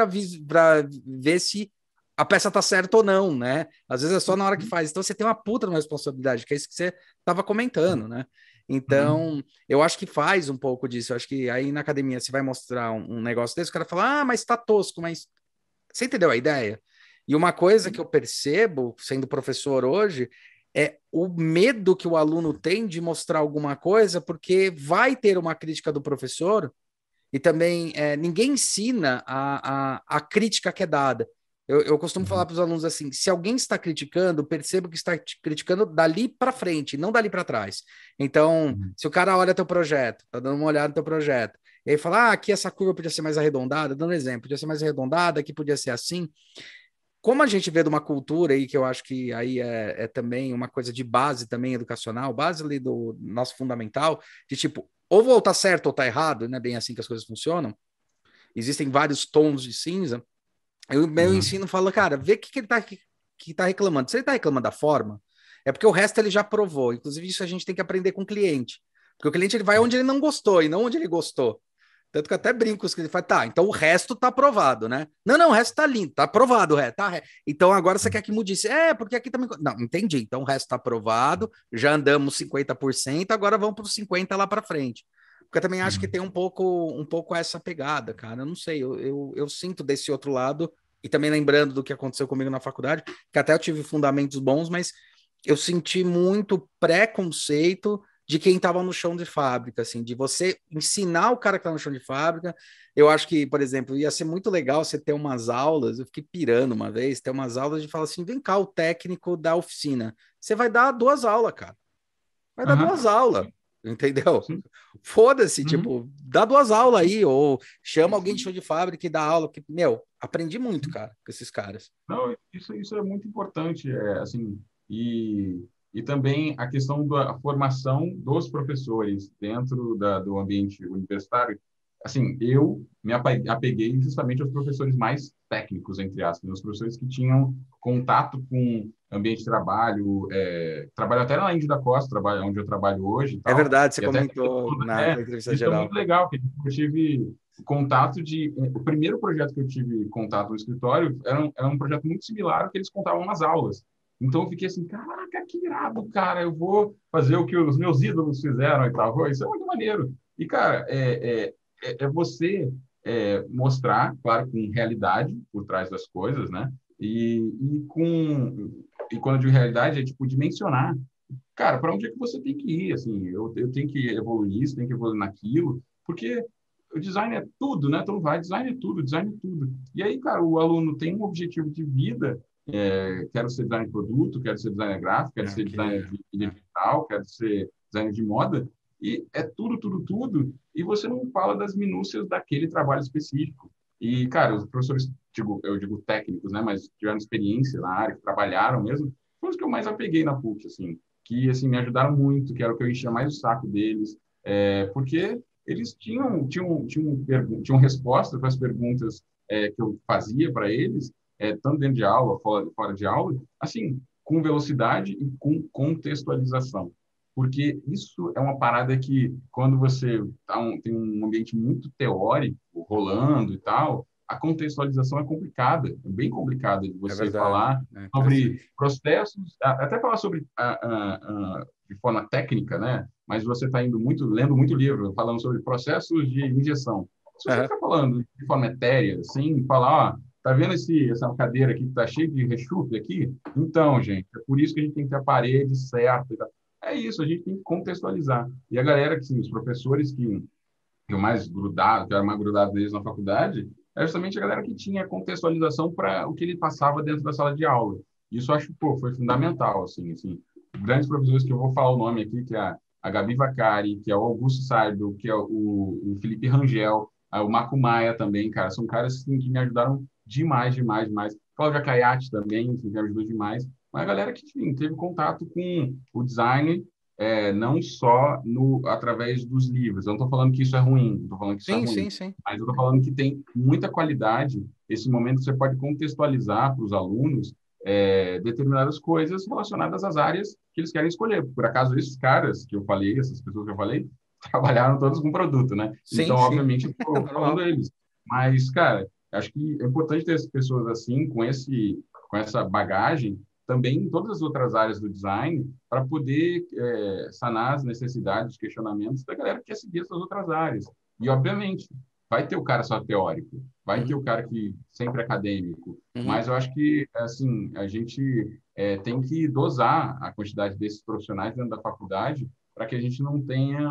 ver se a peça tá certa ou não, né? Às vezes é só na hora que uhum, faz. Então você tem uma puta de uma responsabilidade, que é isso que você tava comentando, né? uhum, Então, eu acho que faz um pouco disso. Eu acho que aí na academia você vai mostrar um negócio desse, o cara fala, mas tá tosco, mas você entendeu a ideia? E uma coisa que sim, eu percebo, sendo professor hoje, é o medo que o aluno tem de mostrar alguma coisa, porque vai ter uma crítica do professor, e também ninguém ensina a crítica que é dada. Eu costumo falar uhum, para os alunos assim: se alguém está criticando, perceba que está te criticando dali para frente, não dali para trás. Então, uhum, se o cara olha teu projeto, tá dando uma olhada no teu projeto, e aí fala: aqui essa curva podia ser mais arredondada, dando um exemplo, podia ser mais arredondada, aqui podia ser assim. Como a gente vê de uma cultura aí, que eu acho que aí é também uma coisa de base também educacional, base ali do nosso fundamental, de tipo, ou vou tá certo ou tá errado, não é bem assim que as coisas funcionam. Existem vários tons de cinza. Meu ensino fala, cara, vê o que ele tá reclamando. Se ele tá reclamando da forma, é porque o resto ele já provou. Inclusive, isso a gente tem que aprender com o cliente. Porque o cliente ele vai onde ele não gostou e não onde ele gostou. Tanto que eu até brinco com os clientes, fala, tá, então o resto tá aprovado, né? Não, não, o resto tá lindo, tá aprovado o resto, tá. Então agora você quer que mude isso? É, porque aqui também. Não, entendi. Então o resto tá aprovado, já andamos 50%, agora vamos para os 50% lá para frente. Porque eu também acho que tem um pouco essa pegada, cara. Eu não sei, eu sinto desse outro lado, e também lembrando do que aconteceu comigo na faculdade, que até eu tive fundamentos bons, mas eu senti muito preconceito de quem estava no chão de fábrica, assim, de você ensinar o cara que está no chão de fábrica. Eu acho que, por exemplo, ia ser muito legal você ter umas aulas, eu fiquei pirando uma vez, ter umas aulas de falar assim, vem cá, o técnico da oficina. Você vai dar 2 aulas, cara. Vai dar 2 aulas, entendeu? Sim. Foda-se, Uhum. tipo, dá 2 aulas aí, ou chama alguém de chão de fábrica e dá aula, que, meu, aprendi muito, cara, com esses caras. Não, isso é muito importante, assim, e também a questão da formação dos professores dentro do ambiente universitário. Assim, eu me apeguei justamente aos professores mais técnicos, entre aspas, os professores que tinham contato com ambiente de trabalho, trabalho até na Índia da Costa, trabalho onde eu trabalho hoje e É tal, verdade, você e até comentou na entrevista isso é muito geral. legal, porque eu tive contato de... O primeiro projeto que eu tive contato no escritório era um projeto muito similar ao que eles contavam nas aulas. Então, eu fiquei assim, caraca, que irado, cara, eu vou fazer o que os meus ídolos fizeram e tal. Isso é muito maneiro. E, cara, é você mostrar, claro, com realidade por trás das coisas, né? E quando eu digo realidade, é tipo dimensionar. Cara, para onde é que você tem que ir? Assim, eu tenho que evoluir isso, tenho que evoluir naquilo, porque o design é tudo, né? Então vai, design é tudo, design é tudo. E aí, cara, o aluno tem um objetivo de vida, quero ser designer de produto, quero ser designer gráfico, quero É, ser designer de digital, quero ser designer de moda, e é tudo, tudo, tudo, e você não fala das minúcias daquele trabalho específico. E, cara, os professores, eu digo técnicos, né? Mas tiveram experiência na área, que trabalharam mesmo, foram os que eu mais apeguei na PUC, assim, que assim me ajudaram muito, que era o que eu enchia mais o saco deles, porque eles tinham resposta para as perguntas que eu fazia para eles, tanto dentro de aula, fora de aula, assim, com velocidade e com contextualização. Porque isso é uma parada que, quando você tem um ambiente muito teórico, rolando e tal, a contextualização é complicada, é bem complicada de é você verdade. falar É sobre interessante. processos, até falar sobre de forma técnica, né? Mas você está lendo muito livro, falando sobre processos de injeção. Se você Aham. ficar falando de forma etérea, assim, falar, ó, tá vendo essa cadeira aqui que tá cheia de rechufre aqui? Então, gente, é por isso que a gente tem que ter a parede certa. É isso, a gente tem que contextualizar. E a galera, que, assim, os professores que eu mais grudado, que era mais grudado deles na faculdade, é justamente a galera que tinha contextualização para o que ele passava dentro da sala de aula. Isso eu acho que pô, foi fundamental, assim. Grandes professores que eu vou falar o nome aqui, que é a Gabi Vacari, que é o Augusto Saibel, que é o Felipe Rangel, o Marco Maia também, cara, são caras assim, que me ajudaram demais, demais, demais. Cláudia Caiati também, que me ajudou demais. Mas a galera que, enfim, teve contato com o design não só através dos livros. Eu não estou falando que isso é ruim, não estou falando que isso é Sim, ruim, sim, sim. mas eu estou falando que tem muita qualidade esse momento que você pode contextualizar para os alunos determinadas coisas relacionadas às áreas que eles querem escolher. Por acaso, esses caras que eu falei, essas pessoas que eu falei, trabalharam todos com produto, né? Então, Sim, sim. obviamente, eu estou falando Normal. eles. Mas, cara, acho que é importante ter essas pessoas assim, com essa bagagem, também em todas as outras áreas do design, para poder sanar as necessidades, os questionamentos da galera que quer seguir essas outras áreas. E, obviamente, vai ter o cara só teórico, vai ter Uhum, o cara que sempre é acadêmico, uhum. mas eu acho que, assim, a gente tem que dosar a quantidade desses profissionais dentro da faculdade para que a gente não tenha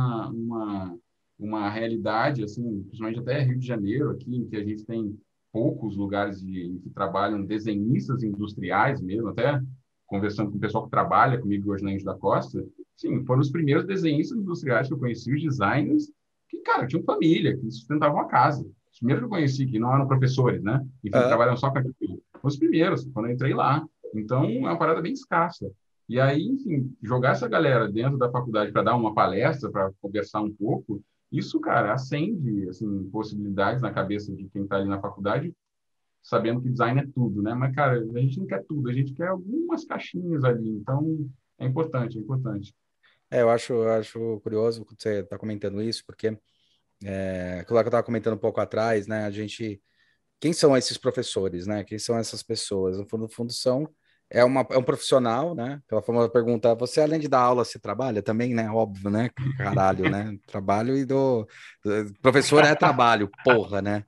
uma realidade, assim, principalmente até Rio de Janeiro, aqui, em que a gente tem poucos lugares em que trabalham desenhistas industriais mesmo, até conversando com o pessoal que trabalha comigo hoje na Índia da Costa, sim, foram os primeiros desenhistas industriais que eu conheci, os designers, que, cara, tinham família, que sustentavam a casa. Os primeiros que eu conheci, que não eram professores, né? Enfim, Aham. trabalham só com aquilo. Foram os primeiros, quando eu entrei lá. Então, é uma parada bem escassa. E aí, enfim, jogar essa galera dentro da faculdade para dar uma palestra, para conversar um pouco, isso, cara, acende, assim, possibilidades na cabeça de quem está ali na faculdade, sabendo que design é tudo, né? Mas, cara, a gente não quer tudo, a gente quer algumas caixinhas ali. Então, é importante, é importante. Eu acho curioso que você está comentando isso, porque aquilo lá que eu estava comentando um pouco atrás, né? Quem são esses professores, né? Quem são essas pessoas? No fundo são é um profissional, né? Pela forma da pergunta, você além de dar aula, você trabalha também, né? Óbvio, né? Caralho, né? Trabalho professor é trabalho, porra, né?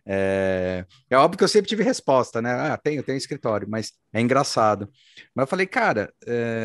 É óbvio que eu sempre tive resposta, né? Ah, tenho escritório, mas é engraçado. Mas eu falei, cara,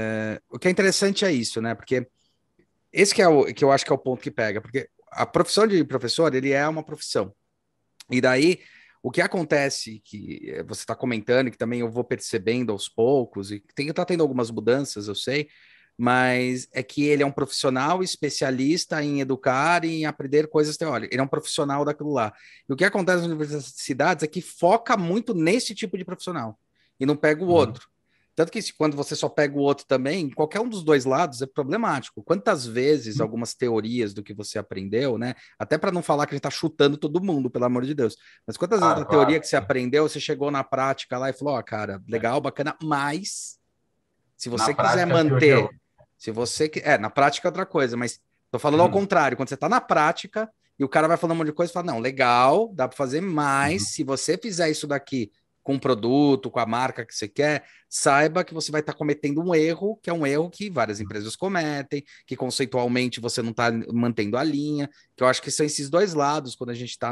o que é interessante é isso, né? Porque esse que é o que eu acho que é o ponto que pega, porque a profissão de professor, ele é uma profissão. E daí, o que acontece, que você está comentando, que também eu vou percebendo aos poucos, e está tendo algumas mudanças, eu sei, mas é que ele é um profissional especialista em educar e em aprender coisas teóricas. Ele é um profissional daquilo lá. E o que acontece nas universidades é que foca muito nesse tipo de profissional e não pega o Uhum. outro. Tanto que quando você só pega o outro também, qualquer um dos dois lados é problemático. Quantas vezes algumas teorias do que você aprendeu, né? Até para não falar que a gente está chutando todo mundo, pelo amor de Deus. Mas quantas vezes Claro, a teoria claro. que você aprendeu, você chegou na prática lá e falou, ó, cara, É. legal, bacana, mas se Na você quiser prática, a teoria é manter, outra. se você na prática é outra coisa, mas tô falando ao Uhum. contrário, quando você tá na prática e o cara vai falando um monte de coisa, você fala, não, legal, dá para fazer, Uhum. mas se você fizer isso daqui com o produto, com a marca que você quer, saiba que você vai estar cometendo um erro, que é um erro que várias empresas cometem, que conceitualmente você não está mantendo a linha, que eu acho que são esses dois lados, quando a gente está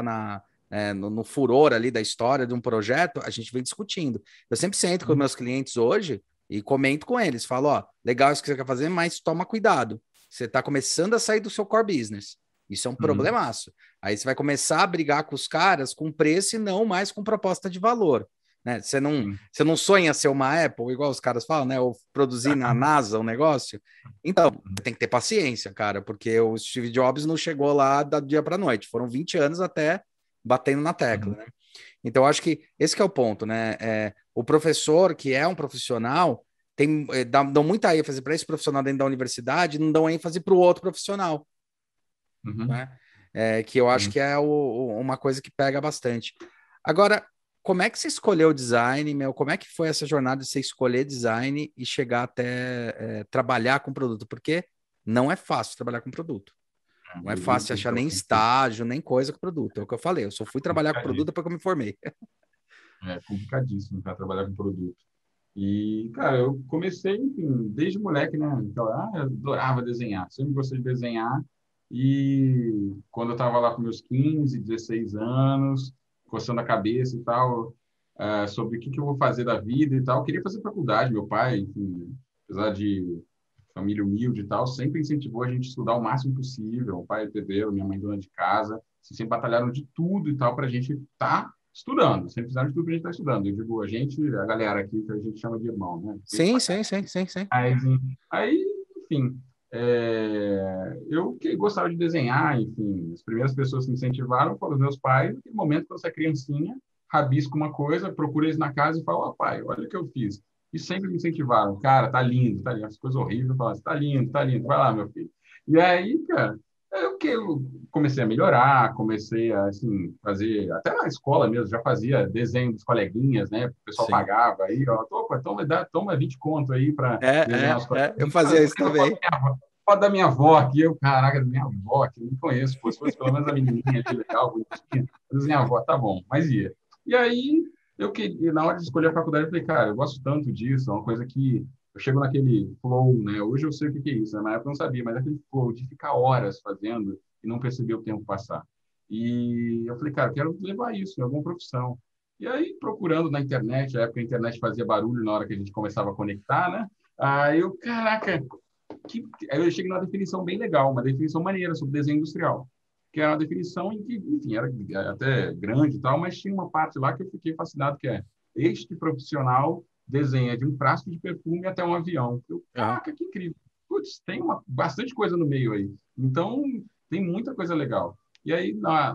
no furor ali da história de um projeto, a gente vem discutindo. Eu sempre sento com os meus clientes hoje e comento com eles, falo, ó, legal isso que você quer fazer, mas toma cuidado. Você está começando a sair do seu core business. Isso é um Uhum. problemaço. Aí você vai começar a brigar com os caras com preço e não mais com proposta de valor. Né? Sim. Você não sonha ser uma Apple, igual os caras falam, né? Ou produzir na NASA um negócio. Então, Uhum. tem que ter paciência, cara, porque o Steve Jobs não chegou lá da dia para noite. Foram 20 anos até batendo na tecla, Uhum. né? Então, eu acho que esse que é o ponto, né? O professor, que é um profissional, dão muita ênfase para esse profissional dentro da universidade, não dão ênfase para o outro profissional, Uhum. né? Que eu acho Sim. que é uma coisa que pega bastante. Agora, como é que você escolheu o design, meu? Como é que foi essa jornada de você escolher design e chegar até trabalhar com produto? Porque não é fácil trabalhar com produto. Não é fácil achar nem estágio, nem coisa com produto. É o que eu falei. Eu só fui trabalhar com produto depois que eu me formei. É complicadíssimo para trabalhar com produto. E, cara, eu comecei, enfim, desde moleque, né? Então, eu adorava desenhar, sempre gostei de desenhar. E quando eu estava lá com meus 15, 16 anos, coçando a cabeça e tal, sobre o que eu vou fazer da vida e tal, eu queria fazer faculdade. Meu pai, enfim, apesar de família humilde e tal, sempre incentivou a gente a estudar o máximo possível. O pai é pedreiro, minha mãe dona de casa, sempre batalharam de tudo e tal para a gente estar estudando. Sempre fizeram de tudo para a gente estar estudando. Eu digo, a gente, a galera aqui, que a gente chama de irmão, né? Beijo Sim, pra sim, cá. sim, sim, sim. Mas, aí, enfim, eu que gostava de desenhar, enfim, as primeiras pessoas que me incentivaram foram os meus pais. Naquele momento, quando você é criancinha, rabisca uma coisa, procura eles na casa e fala, ó, pai, olha o que eu fiz. E sempre me incentivaram, cara, tá lindo, tá lindo, as coisas horríveis, eu falava, tá lindo, vai lá, meu filho. E aí, cara, eu comecei a melhorar, comecei a, assim, fazer, até na escola mesmo, já fazia desenho dos coleguinhas, né? O pessoal Sim. pagava aí, ó, toma 20 conto aí para desenhar os Eu coleguinhas. fazia isso também. Foto da minha avó aqui, eu, caraca, da minha avó, que eu não conheço, pô, se fosse pelo menos a menininha ali, legal, bonitinha, mas minha avó, tá bom, mas ia. E aí, na hora de escolher a faculdade, eu falei, cara, eu gosto tanto disso, é uma coisa que eu chego naquele flow, né? Hoje eu sei o que que é isso, né? Na época eu não sabia, mas aquele flow de ficar horas fazendo e não perceber o tempo passar. E eu falei, cara, eu quero levar isso em alguma profissão. E aí, procurando na internet, a época a internet fazia barulho na hora que a gente começava a conectar, né? Aí eu, caraca, aí eu cheguei numa definição bem legal, uma definição maneira sobre desenho industrial, que é uma definição em que, enfim, era até grande e tal, mas tinha uma parte lá que eu fiquei fascinado, que é este profissional desenha de um frasco de perfume até um avião. Eu, Aham. caraca, que incrível. Putz, tem bastante coisa no meio aí. Então, tem muita coisa legal. E aí,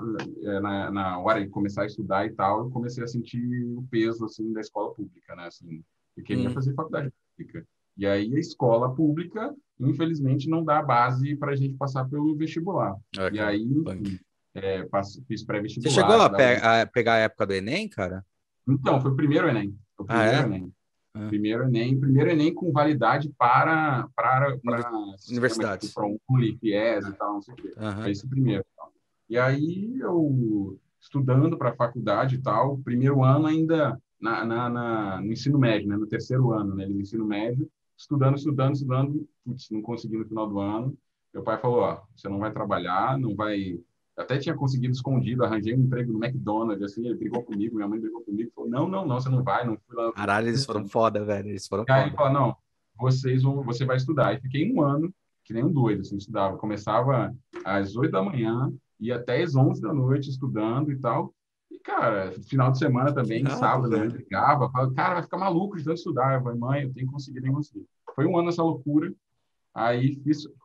na hora de começar a estudar e tal, eu comecei a sentir o peso, assim, da escola pública, né? Assim, eu queria Hum. fazer faculdade pública. E aí a escola pública, infelizmente, não dá base para a gente passar pelo vestibular. É, E cara, aí, punk. enfim, fiz Você chegou pré-vestibular, a, estudava. a pegar a época do Enem, cara? Então, foi o primeiro Enem. Foi o Ah, primeiro é? Enem. Ah, Primeiro Enem com validade para sistema tipo universidades. ProUni, FIES e tal, não sei o quê. Foi Aham. esse primeiro. E aí eu estudando para a faculdade e tal, primeiro ano ainda no ensino médio, né, no terceiro ano, né, no ensino médio, estudando, putz, não consegui no final do ano. Meu pai falou, ó, você não vai trabalhar, não vai. Até tinha conseguido escondido, arranjei um emprego no McDonald's, assim, ele brigou comigo, minha mãe brigou comigo, falou, não, não, não, você não vai, não fui lá. Caralho, eles foram foda, velho. Eles foram E aí foda. fala, não, você vai estudar. E fiquei um ano, que nem um doido, assim, estudava. Começava às 8 da manhã, ia até às 11 da noite estudando e tal. E, cara, final de semana Que também, irado, sábado, minha mãe velho. brigava, falava, cara, vai ficar maluco de tanto estudar. Eu falei, mãe, eu tenho que conseguir, nem conseguir. Foi um ano essa loucura. Aí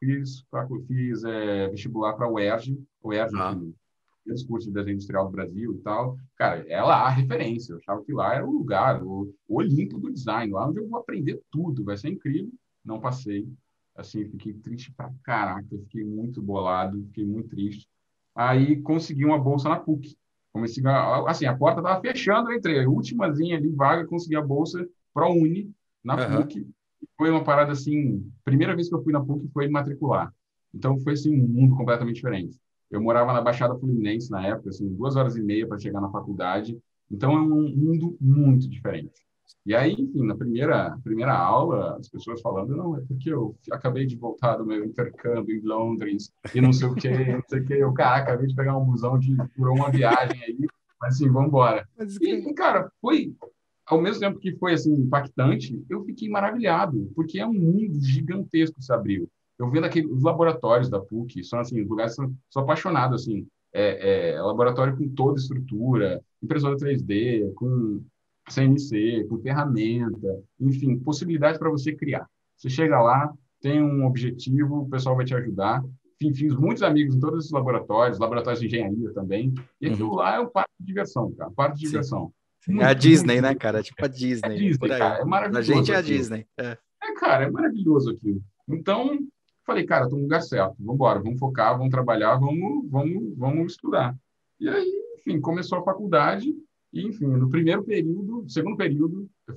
fiz vestibular para a UERJ, Ah, enfim, grandes cursos de desenho industrial do Brasil e tal. Cara, é lá a referência. Eu achava que lá era o lugar, o Olimpo do design, lá onde eu vou aprender tudo, vai ser incrível. Não passei. Assim, fiquei triste pra caraca, fiquei muito bolado, fiquei muito triste. Aí consegui uma bolsa na PUC. Comecei assim, a porta estava fechando, eu entrei, a ultimazinha ali, vaga, consegui a bolsa ProUni na aham. PUC. Foi uma parada assim, primeira vez que eu fui na PUC foi matricular. Então foi assim um mundo completamente diferente. Eu morava na Baixada Fluminense na época, assim, 2 horas e meia para chegar na faculdade. Então é um mundo muito diferente. E aí, enfim, na primeira aula, as pessoas falando, não, é porque eu acabei de voltar do meu intercâmbio em Londres e não sei o quê, não sei o quê. Eu, cara, acabei de pegar um busão de durou uma viagem aí, mas assim, vamos embora. Mas, Cara, foi ao mesmo tempo que foi assim impactante, eu fiquei maravilhado, porque é um mundo gigantesco que se abriu. Eu vendo aqui os laboratórios da PUC, são assim, os lugares sou apaixonado assim, laboratório com toda estrutura, impressora 3D, com CNC, com ferramenta, enfim, possibilidades para você criar. Você chega lá, tem um objetivo, o pessoal vai te ajudar. Enfim, fiz muitos amigos em todos esses laboratórios de engenharia também, e uhum, aquilo lá é um parque de diversão, cara, um parque de sim, diversão. sim. É a Muito, Disney, muito, né, muito. cara? É tipo a É Disney, é por Disney, aí. cara, é A gente maravilhoso é a aquilo. Disney. É. Cara, é maravilhoso aquilo. Então, falei, cara, estou no lugar certo, vamos embora, vamos focar, vamos trabalhar, vamos estudar. E aí, enfim, começou a faculdade, e, enfim, no primeiro período, segundo período, eu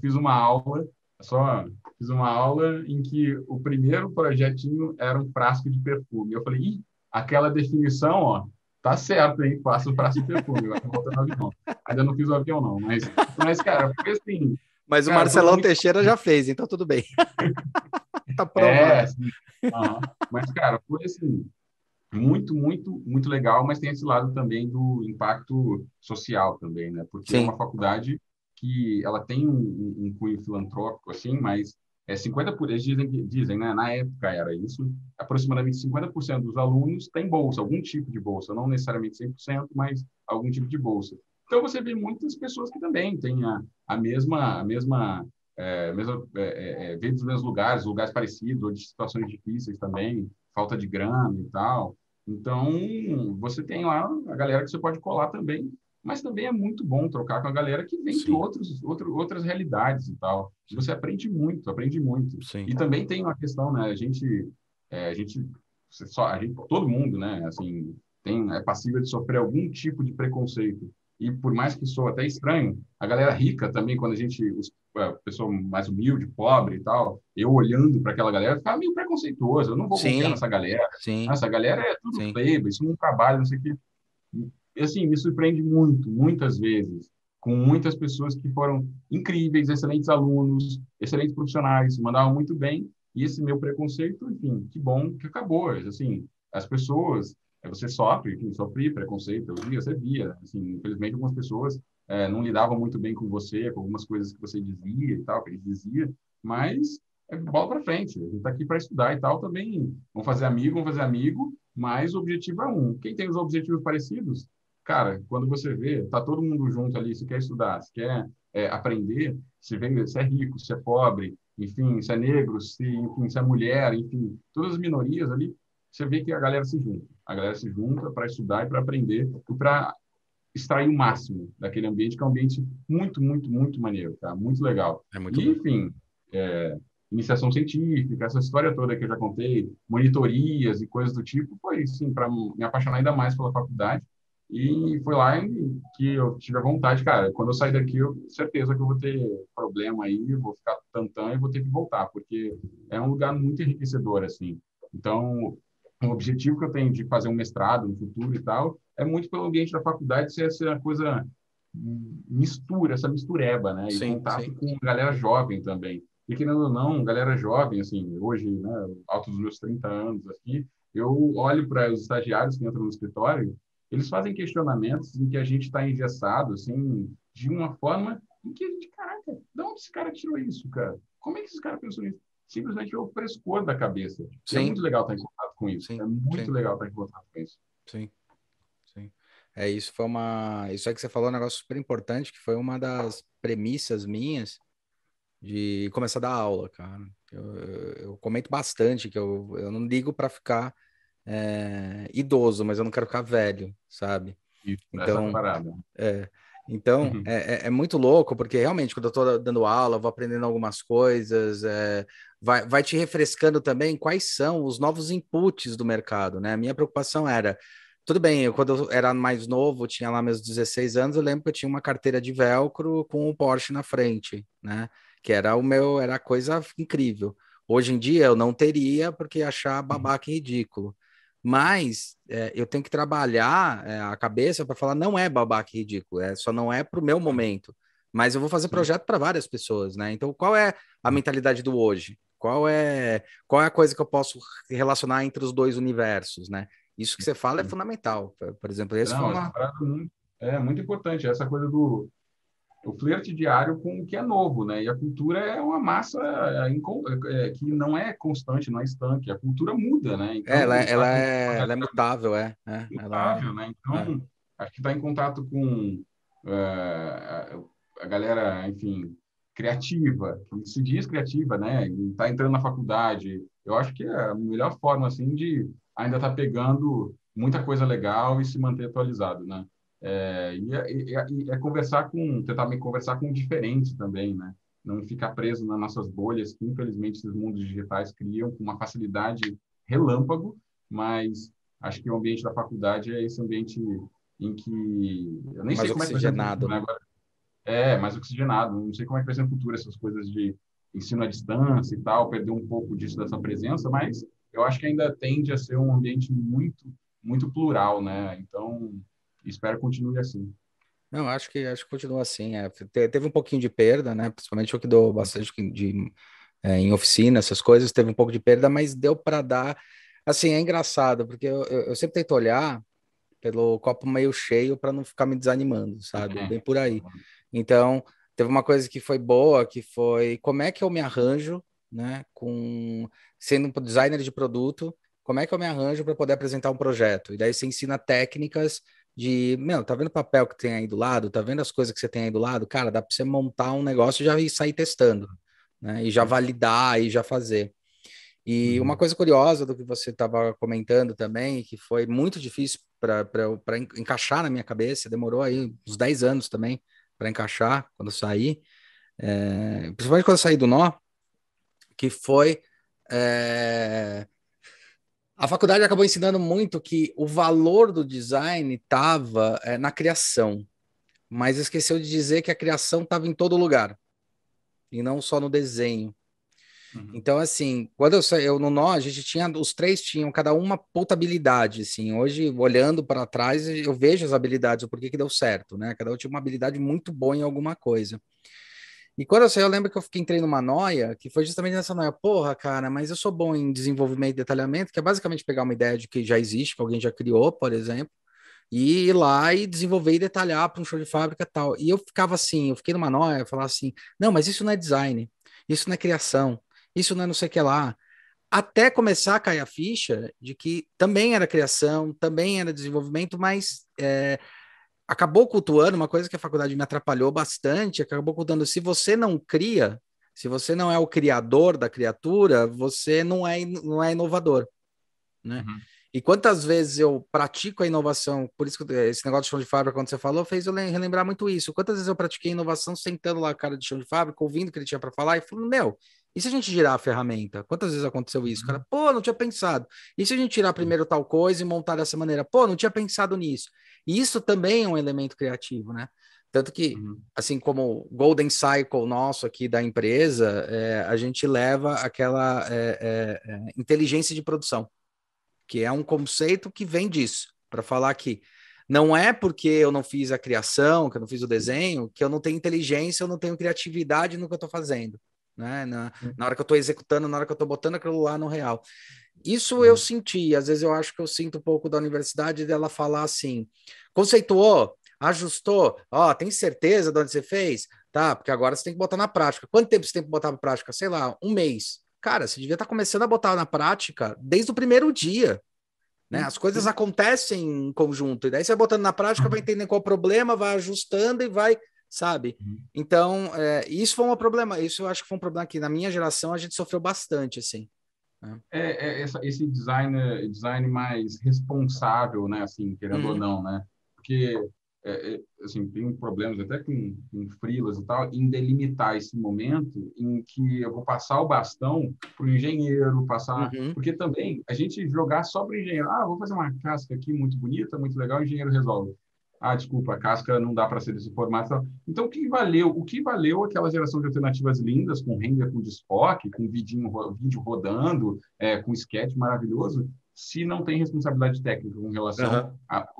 só fiz uma aula em que o primeiro projetinho era um frasco de perfume. Eu falei, ih, aquela definição, ó, tá certo, hein? Faça o frasco de perfume, agora voltando ao avião. Ainda não fiz o avião, não, mas cara, foi assim, Mas o cara, Marcelão totalmente. Teixeira já fez, então tudo bem. Tá É, provado. sim. Aham. Mas, cara, foi assim, muito, muito, muito legal, mas tem esse lado também do impacto social também, né? Porque é Sim. uma faculdade que ela tem um cunho filantrópico, assim, mas 50%, eles dizem, né? Na época era isso, aproximadamente 50% dos alunos têm bolsa, algum tipo de bolsa, não necessariamente 100%, mas algum tipo de bolsa. Então, você vê muitas pessoas que também têm veio dos mesmos lugares parecidos, ou de situações difíceis também, falta de grana e tal. Então, você tem lá a galera que você pode colar também, mas também é muito bom trocar com a galera que vem de Sim, outras realidades e tal. sim, Você aprende muito, aprende muito. sim. E também tem uma questão, né? A gente, todo mundo, né? Assim, é passível de sofrer algum tipo de preconceito. E por mais que soe até estranho, a galera rica também, quando a pessoa mais humilde, pobre e tal, eu olhando para aquela galera, ficava meio preconceituoso. Eu não vou confiar Sim, nessa galera. sim, Essa galera é tudo sim. plebe, isso não trabalha, não sei o quê. E, assim, me surpreende muito, muitas vezes, com muitas pessoas que foram incríveis, excelentes alunos, excelentes profissionais, mandavam muito bem, e esse meu preconceito, enfim, que bom que acabou. Assim, as pessoas, você sofre, enfim, sofri preconceito, você via, assim, infelizmente algumas pessoas não lidavam muito bem com você, com algumas coisas que você dizia e tal, que ele dizia, mas bola para frente, a gente está aqui para estudar e tal também, vamos fazer amigo, mas o objetivo é um. Quem tem os objetivos parecidos, cara, quando você vê, tá todo mundo junto ali, se quer estudar, se quer aprender, se é rico, se é pobre, enfim, se é negro, se é mulher, enfim, todas as minorias ali, você vê que a galera se junta. A galera se junta para estudar e para aprender e para extrair o máximo daquele ambiente, que é um ambiente muito, muito, muito maneiro, tá? Muito legal. É muito E, bom. enfim, iniciação científica, essa história toda que eu já contei, monitorias e coisas do tipo, foi, sim, para me apaixonar ainda mais pela faculdade. E foi lá que eu tive a vontade, cara, quando eu sair daqui, eu tenho certeza que eu vou ter problema aí, vou ficar tantã e vou ter que voltar, porque é um lugar muito enriquecedor, assim. Então, o objetivo que eu tenho de fazer um mestrado no futuro e tal, é muito pelo ambiente da faculdade ser essa coisa mistura, essa mistureba, né? E Sim, contato sim. com galera jovem também. E querendo ou não, galera jovem, assim, hoje, né, alto dos meus 30 anos aqui, eu olho para os estagiários que entram no escritório, eles fazem questionamentos em que a gente está engessado, assim, de uma forma em que a gente, caraca, de onde esse cara tirou isso, cara? Como é que esse cara pensou nisso? Simplesmente é o frescor da cabeça. E é muito Sim, legal estar em contato com isso. É sim, muito sim, legal estar em contato com isso. sim, sim. Isso foi uma. Isso aí que você falou é um negócio super importante, que foi uma das premissas minhas de começar a dar aula, cara. Eu comento bastante que eu não ligo para ficar idoso, mas eu não quero ficar velho, sabe? Isso, essa Então, parada. é, é muito louco, porque realmente, quando eu estou dando aula, eu vou aprendendo algumas coisas, vai te refrescando também quais são os novos inputs do mercado, né? A minha preocupação era, tudo bem, quando eu era mais novo, tinha lá meus 16 anos, eu lembro que eu tinha uma carteira de velcro com o Porsche na frente, né? Que era era a coisa incrível. Hoje em dia eu não teria, porque ia achar babaca e ridículo. Mas eu tenho que trabalhar a cabeça para falar, não é babaca e ridículo, só não é para o meu momento. Mas eu vou fazer Sim. projeto para várias pessoas, né? Então, qual é a mentalidade do hoje? Qual é a coisa que eu posso relacionar entre os dois universos, né? Isso que você fala é Sim. fundamental. Por exemplo, esse foi Não, essa uma. parada é muito importante. Essa coisa do o flerte diário com o que é novo, né? E a cultura é uma massa que não é constante, não é estanque. A cultura muda, né? Ela, Então, está ela, com é, ela é mutável, mutável, né? é. Então, acho que está em contato com a galera, enfim, criativa, que se diz criativa, né? E está entrando na faculdade. Eu acho que é a melhor forma, assim, de ainda estar pegando muita coisa legal e se manter atualizado, né? E é conversar tentar me conversar com o diferente também, né? Não ficar preso nas nossas bolhas, que infelizmente esses mundos digitais criam com uma facilidade relâmpago, mas acho que o ambiente da faculdade é esse ambiente em que eu nem Mais sei como é que vai ser no oxigenado, futuro, né? né? Agora é mais oxigenado, não sei como é que vai ser no futuro essas coisas de ensino à distância e tal, perder um pouco disso dessa presença, mas eu acho que ainda tende a ser um ambiente muito plural, né? Então, espero que continue assim. Não, acho que continua assim. Teve um pouquinho de perda, né? Principalmente eu que dou bastante em oficina, essas coisas, teve um pouco de perda, mas deu para dar. Assim, é engraçado, porque eu sempre tento olhar pelo copo meio cheio para não ficar me desanimando, sabe? É bem por aí. Então, teve uma coisa que foi boa, que foi como é que eu me arranjo, né? Sendo um designer de produto, como é que eu me arranjo para poder apresentar um projeto? E daí você ensina técnicas meu, tá vendo o papel que tem aí do lado? Tá vendo as coisas que você tem aí do lado? Cara, dá para você montar um negócio e já ir sair testando, né? E já validar e já fazer. E uma Uhum. coisa curiosa do que você estava comentando também, que foi muito difícil para encaixar na minha cabeça, demorou aí uns 10 anos também para encaixar quando eu saí, principalmente quando eu saí do Nó, que foi. é, a faculdade acabou ensinando muito que o valor do design estava na criação, mas esqueceu de dizer que a criação estava em todo lugar, e não só no desenho. Uhum. Então, assim, quando eu no Nó, a gente tinha, os três tinham cada uma puta habilidade, assim. Hoje, olhando para trás, eu vejo as habilidades, o porquê que deu certo, né? Cada um tinha uma habilidade muito boa em alguma coisa. E quando eu saí, eu lembro que entrei numa noia, que foi justamente nessa noia, porra, cara, mas eu sou bom em desenvolvimento e detalhamento, que é basicamente pegar uma ideia de que já existe, que alguém já criou, por exemplo, e ir lá e desenvolver e detalhar para um show de fábrica e tal. E eu ficava assim, eu fiquei numa noia, eu falava assim, não, mas isso não é design, isso não é criação, isso não é não sei o que lá. Até começar a cair a ficha de que também era criação, também era desenvolvimento, mas acabou cultuando uma coisa que a faculdade me atrapalhou bastante, acabou cultuando, se você não cria, se você não é o criador da criatura, você não é inovador, né? Uhum. E quantas vezes eu pratico a inovação, por isso que esse negócio de chão de fábrica, quando você falou, fez eu relembrar muito isso. Quantas vezes eu pratiquei inovação sentando lá a cara de chão de fábrica, ouvindo o que ele tinha para falar e falando, meu, E se a gente girar a ferramenta? Quantas vezes aconteceu isso? Cara, pô, não tinha pensado. E se a gente tirar primeiro tal coisa e montar dessa maneira? Pô, não tinha pensado nisso. E isso também é um elemento criativo, né? Tanto que, assim como o Golden Cycle nosso aqui da empresa, a gente leva aquela inteligência de produção, que é um conceito que vem disso, para falar que não é porque eu não fiz a criação, que eu não fiz o desenho, que eu não tenho inteligência, eu não tenho criatividade no que eu estou fazendo, né? Na hora que eu estou executando, na hora que eu estou botando aquilo lá no real. Isso eu senti, às vezes eu acho que eu sinto um pouco da universidade dela falar assim, conceituou, ajustou, ó, tem certeza de onde você fez? Tá, porque agora você tem que botar na prática. Quanto tempo você tem que botar na prática? Sei lá, um mês. Cara, você devia estar começando a botar na prática desde o primeiro dia, né? As coisas acontecem em conjunto, e daí você vai botando na prática, vai entendendo qual é o problema, vai ajustando e vai, sabe? Então, isso foi um problema, isso eu acho que foi um problema que na minha geração a gente sofreu bastante, assim. Né? Esse design mais responsável, né? Assim, querendo ou não, né? Porque assim, tem problemas até com freelas e tal, em delimitar esse momento em que eu vou passar o bastão para o engenheiro, porque também a gente jogar só para o engenheiro, vou fazer uma casca aqui muito bonita, muito legal, o engenheiro resolve. Desculpa, a casca não dá para ser desse formato. Então, o que valeu? O que valeu aquela geração de alternativas lindas, com render com desfoque, com vídeo rodando, com sketch maravilhoso, se não tem responsabilidade técnica com relação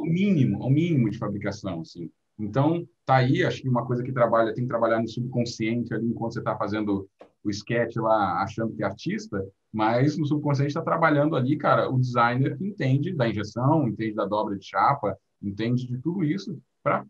ao mínimo de fabricação, assim. Então, tá aí, acho que uma coisa que tem que trabalhar no subconsciente ali enquanto você está fazendo o sketch lá, achando que é artista, mas no subconsciente está trabalhando ali, cara, o designer que entende da injeção, entende da dobra de chapa, entende de tudo isso,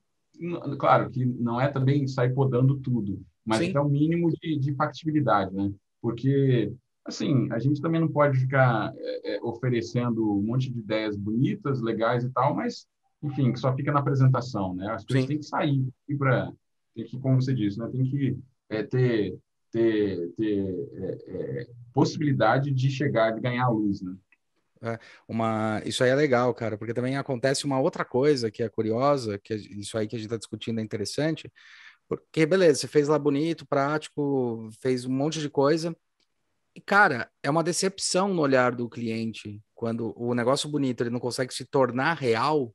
claro, que não é também sair podando tudo, mas até o mínimo de factibilidade, né? Porque, assim, a gente também não pode ficar oferecendo um monte de ideias bonitas, legais e tal, mas, enfim, que só fica na apresentação, né? As coisas têm que sair tem que, como você disse, né? Tem que ter possibilidade de chegar, de ganhar a luz, né? Isso aí é legal, cara, porque também acontece uma outra coisa que é curiosa, que isso aí que a gente está discutindo é interessante, porque beleza, você fez lá bonito, prático, fez um monte de coisa, e cara, é uma decepção no olhar do cliente quando o negócio bonito ele não consegue se tornar real.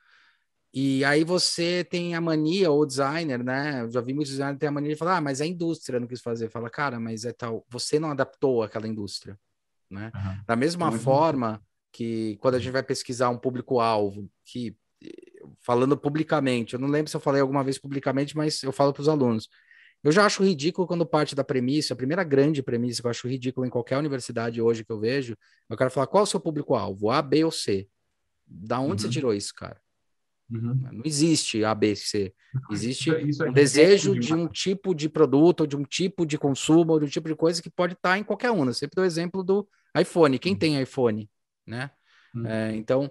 E aí você tem a mania, ou designer, né? Eu já vi muitos designers ter a mania de falar, mas a indústria não quis fazer. Fala, cara, mas é tal, você não adaptou aquela indústria, né? Da mesma forma que quando a gente vai pesquisar um público-alvo, que falando publicamente, eu não lembro se eu falei alguma vez publicamente, mas eu falo para os alunos. Eu já acho ridículo quando parte da premissa, a primeira grande premissa que eu acho ridículo em qualquer universidade hoje que eu vejo, eu quero falar qual é o seu público-alvo, A, B ou C. Da onde você tirou isso, cara? Não existe A, B, C. Existe Isso é um desejo demais. de um tipo de produto, ou de um tipo de consumo, ou de um tipo de coisa que pode estar em qualquer uma. Eu sempre dou o exemplo do iPhone. Quem tem iPhone, né? Então,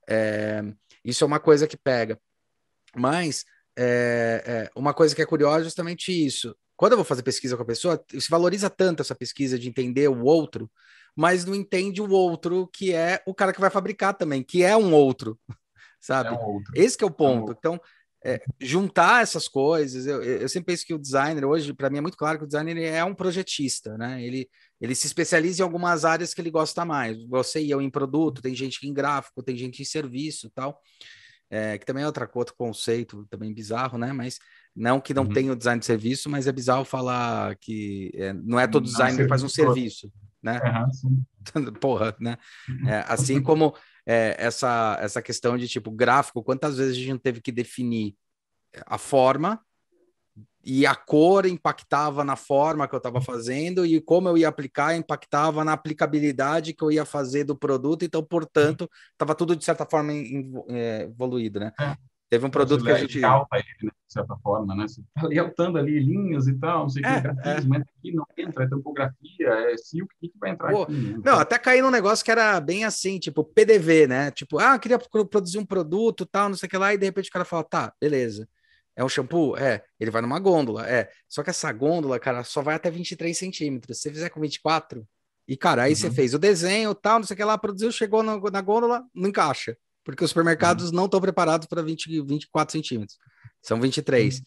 isso é uma coisa que pega. Mas uma coisa que é curiosa é justamente isso. Quando eu vou fazer pesquisa com a pessoa, se valoriza tanto essa pesquisa de entender o outro, mas não entende o outro que é o cara que vai fabricar também, que é um outro, sabe? Esse que é o ponto. Então, juntar essas coisas, eu sempre penso que o designer, hoje, para mim é muito claro que o designer é um projetista, né? Ele se especializa em algumas áreas que ele gosta mais. Você e eu em produto, tem gente que em gráfico, tem gente em serviço e tal. Que também é outro conceito também bizarro, né? Mas não que não tenha o design de serviço, mas é bizarro falar que não é todo designer que faz um serviço, né? Porra, né? Assim como essa questão de tipo gráfico, quantas vezes a gente teve que definir a forma e a cor impactava na forma que eu estava fazendo e como eu ia aplicar impactava na aplicabilidade que eu ia fazer do produto, então, portanto, estava tudo de certa forma evoluído, né? Teve um produto que a gente... Alta ele, né, de certa forma, né? Você está lealtando ali linhas e tal, não sei o que, grafismo, entra aqui, não entra, é topografia, silk, o que vai entrar aqui? Né? Não, até caí num negócio que era bem assim, tipo PDV, né? Tipo, queria produzir um produto, tal, não sei o que lá, e de repente o cara fala, tá, beleza. É um shampoo? Ele vai numa gôndola, Só que essa gôndola, cara, só vai até 23 centímetros. Se você fizer com 24, e, cara, aí você fez o desenho, tal, não sei o que lá, produziu, chegou na gôndola, não encaixa. Porque os supermercados não estão preparados para 24 centímetros. São 23.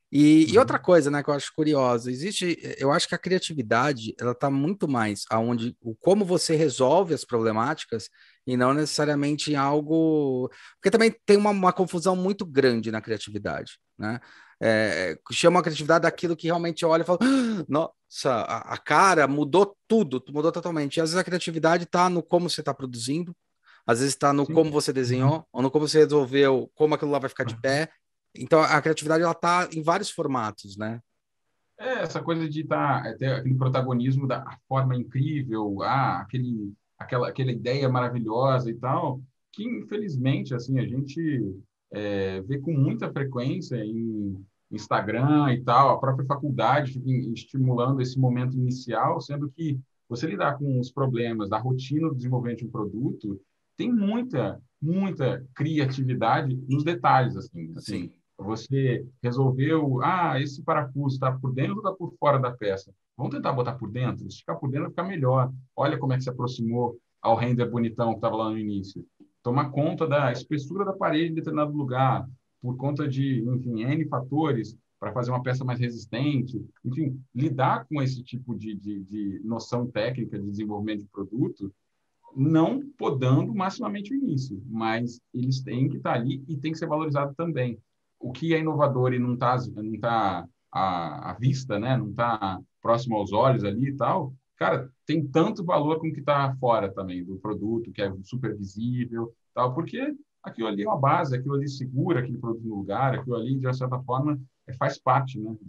E outra coisa, né, que eu acho curiosa, eu acho que a criatividade, ela tá muito mais aonde, como você resolve as problemáticas e não necessariamente em algo, porque também tem uma confusão muito grande na criatividade, né? Chama a criatividade daquilo que realmente olha e fala, "Ah, nossa, a cara mudou tudo, mudou totalmente. E às vezes a criatividade tá no como você está produzindo, às vezes está no Sim. como você desenhou, ou no como você resolveu, como aquilo lá vai ficar de pé. Então, a criatividade, ela tá em vários formatos, né? Essa coisa de ter aquele protagonismo da forma incrível, aquela ideia maravilhosa e tal, que infelizmente assim a gente vê com muita frequência em Instagram e tal, a própria faculdade fica estimulando esse momento inicial, sendo que você lidar com os problemas da rotina do desenvolvimento de um produto tem muita criatividade nos detalhes, assim. Sim. Você resolveu, esse parafuso está por dentro ou está por fora da peça? Vamos tentar botar por dentro? Se ficar por dentro, vai ficar melhor. Olha como é que se aproximou ao render bonitão que estava lá no início. Tomar conta da espessura da parede em determinado lugar, por conta de, enfim, N fatores, para fazer uma peça mais resistente. Enfim, lidar com esse tipo de noção técnica de desenvolvimento de produto, não podando maximamente o início, mas eles têm que estar ali e tem que ser valorizado também. O que é inovador e não tá à vista, né? Não está próximo aos olhos ali e tal, cara, tem tanto valor com o que está fora também do produto, que é super visível, tal, porque aquilo ali é uma base, aquilo ali segura aquele produto no lugar, aquilo ali, de uma certa forma, faz parte, né?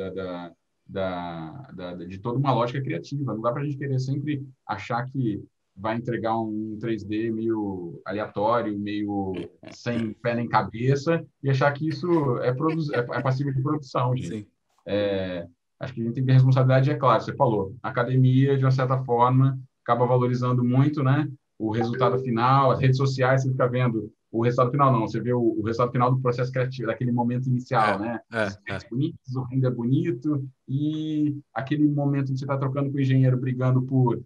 De toda uma lógica criativa. Não dá para a gente querer sempre achar que vai entregar um 3D meio aleatório, meio sem pé nem cabeça, e achar que isso é passível de produção, gente. Sim. Acho que a gente tem que ter responsabilidade, é claro, você falou. A academia, de uma certa forma, acaba valorizando muito, né, o resultado final, as redes sociais, você fica vendo o resultado final, não, você vê o resultado final do processo criativo, daquele momento inicial, né? Os textos bonitos, o render bonito, e aquele momento que você está trocando com o engenheiro, brigando por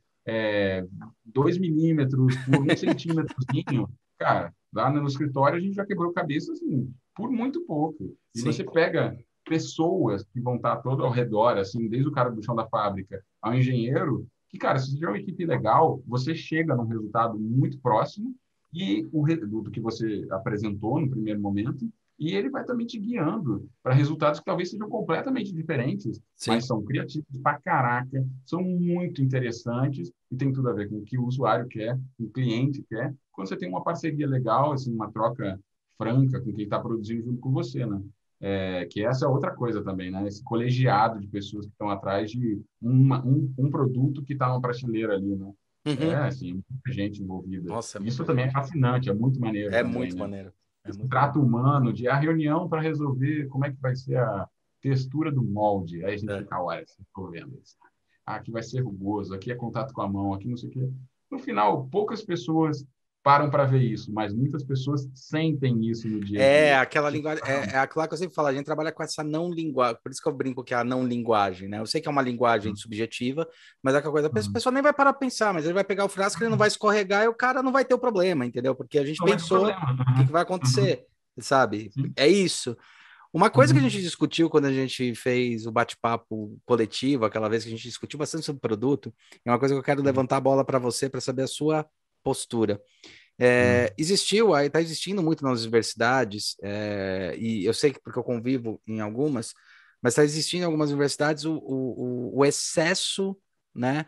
2 milímetros por 1 centímetrozinho, cara, lá no escritório a gente já quebrou cabeça assim, por muito pouco. E Sim. você pega pessoas que vão estar todo ao redor, assim, desde o cara do chão da fábrica ao engenheiro, que, cara, se você tiver uma equipe legal, você chega num resultado muito próximo e do que você apresentou no primeiro momento, e ele vai também te guiando para resultados que talvez sejam completamente diferentes, Sim. mas são criativos pra caraca, são muito interessantes e tem tudo a ver com o que o usuário quer, o cliente quer. Quando você tem uma parceria legal, assim, uma troca franca com quem está produzindo junto com você, né? Que essa é outra coisa também, né? Esse colegiado de pessoas que estão atrás de um produto que está numa prateleira ali, né? Uhum. Assim, muita gente envolvida. Nossa, é Isso muito também legal. é fascinante, é muito maneiro É também, muito né? maneiro. É Esse muito trato maneiro. humano, de a reunião para resolver como é que vai ser a textura do molde. Aí a gente É. fica, olha, estou vendo isso. Aqui vai ser rugoso, aqui é contato com a mão, aqui não sei o quê. No final, poucas pessoas param para ver isso, mas muitas pessoas sentem isso no dia a dia. Aquela Tipo, linguagem, é aquela que eu sempre falo, a gente trabalha com essa não linguagem, por isso que eu brinco que é a não linguagem, né? Eu sei que é uma linguagem subjetiva, mas é aquela coisa, a pessoa nem vai parar pra pensar, mas ele vai pegar o frasco, ele não vai escorregar e o cara não vai ter o problema, entendeu? Porque a gente não vai ter pensou problema. o que vai acontecer, sabe? Sim. É isso. Uma coisa que a gente Uhum. discutiu quando a gente fez o bate-papo coletivo, aquela vez que a gente discutiu bastante sobre o produto, é uma coisa que eu quero Uhum. levantar a bola para você para saber a sua postura. Uhum. Está existindo muito nas universidades, e eu sei que porque eu convivo em algumas, mas está existindo em algumas universidades o excesso, né,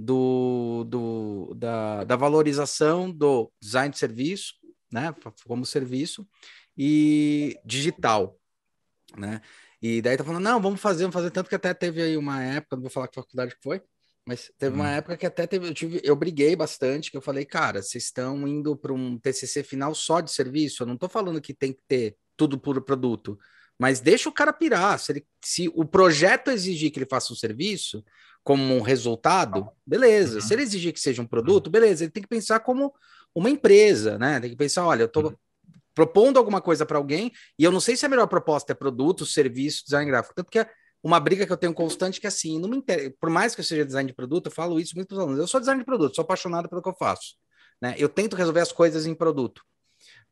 da valorização do design de serviço, né, como serviço, e digital, né? E daí tá falando, não, vamos fazer, tanto que até teve aí uma época, não vou falar que faculdade que foi, mas teve uma Uhum. época que até eu briguei bastante, que eu falei, cara, vocês estão indo para um TCC final só de serviço, eu não tô falando que tem que ter tudo por produto, mas deixa o cara pirar, se o projeto exigir que ele faça um serviço como um resultado, beleza, se ele Uhum. exigir que seja um produto, beleza, ele tem que pensar como uma empresa, né? Tem que pensar, olha, eu tô propondo alguma coisa para alguém, e eu não sei se a melhor proposta é produto, serviço, design gráfico. Tanto que é uma briga que eu tenho constante que assim, não me inter... por mais que eu seja design de produto, eu falo isso muito para os alunos. Eu sou design de produto, sou apaixonado pelo que eu faço. Né? Eu tento resolver as coisas em produto.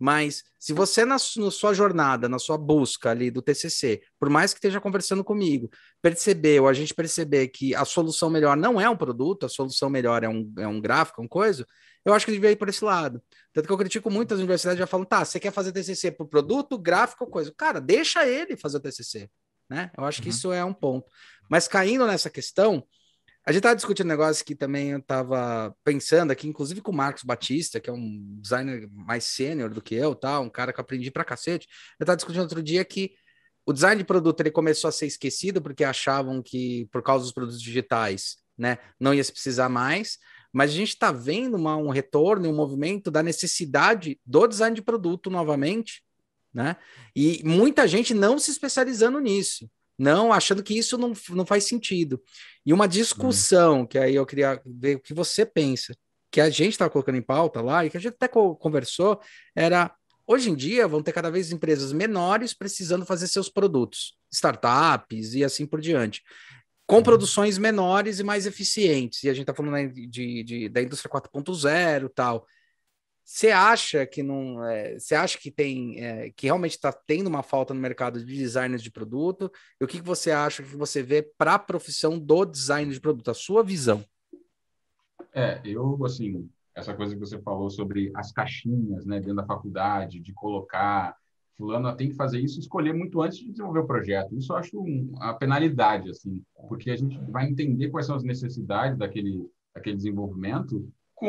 Mas se você, na sua jornada, na sua busca ali do TCC, por mais que esteja conversando comigo, ou a gente perceber que a solução melhor não é um produto, a solução melhor é um gráfico, uma coisa, eu acho que devia ir por esse lado. Tanto que eu critico muito as universidades, já falam, tá, você quer fazer TCC por produto, gráfico, coisa. Cara, deixa ele fazer o TCC, né? Eu acho que isso é um ponto. Mas caindo nessa questão, a gente estava discutindo um negócio que também eu estava pensando aqui, inclusive com o Marcos Batista, que é um designer mais sênior do que eu, tá? Um cara que eu aprendi pra cacete. Eu estava discutindo outro dia que o design de produto ele começou a ser esquecido porque achavam que, por causa dos produtos digitais, né, não ia se precisar mais. Mas a gente está vendo um retorno e um movimento da necessidade do design de produto novamente, né? E muita gente não se especializando nisso, não achando que isso não faz sentido. E uma discussão, que aí eu queria ver o que você pensa, que a gente estava colocando em pauta lá, e que a gente até conversou, era, hoje em dia vão ter cada vez empresas menores precisando fazer seus produtos, startups e assim por diante, com produções menores e mais eficientes. E a gente está falando, né, da indústria 4.0 e tal. Você acha que não? Você acha que que realmente está tendo uma falta no mercado de designers de produto? E o que você acha que você vê para a profissão do design de produto? A sua visão? Eu, assim, essa coisa que você falou sobre as caixinhas, né, dentro da faculdade, de colocar fulano tem que fazer isso, escolher muito antes de desenvolver o projeto. Isso eu acho a penalidade, assim, porque a gente vai entender quais são as necessidades daquele desenvolvimento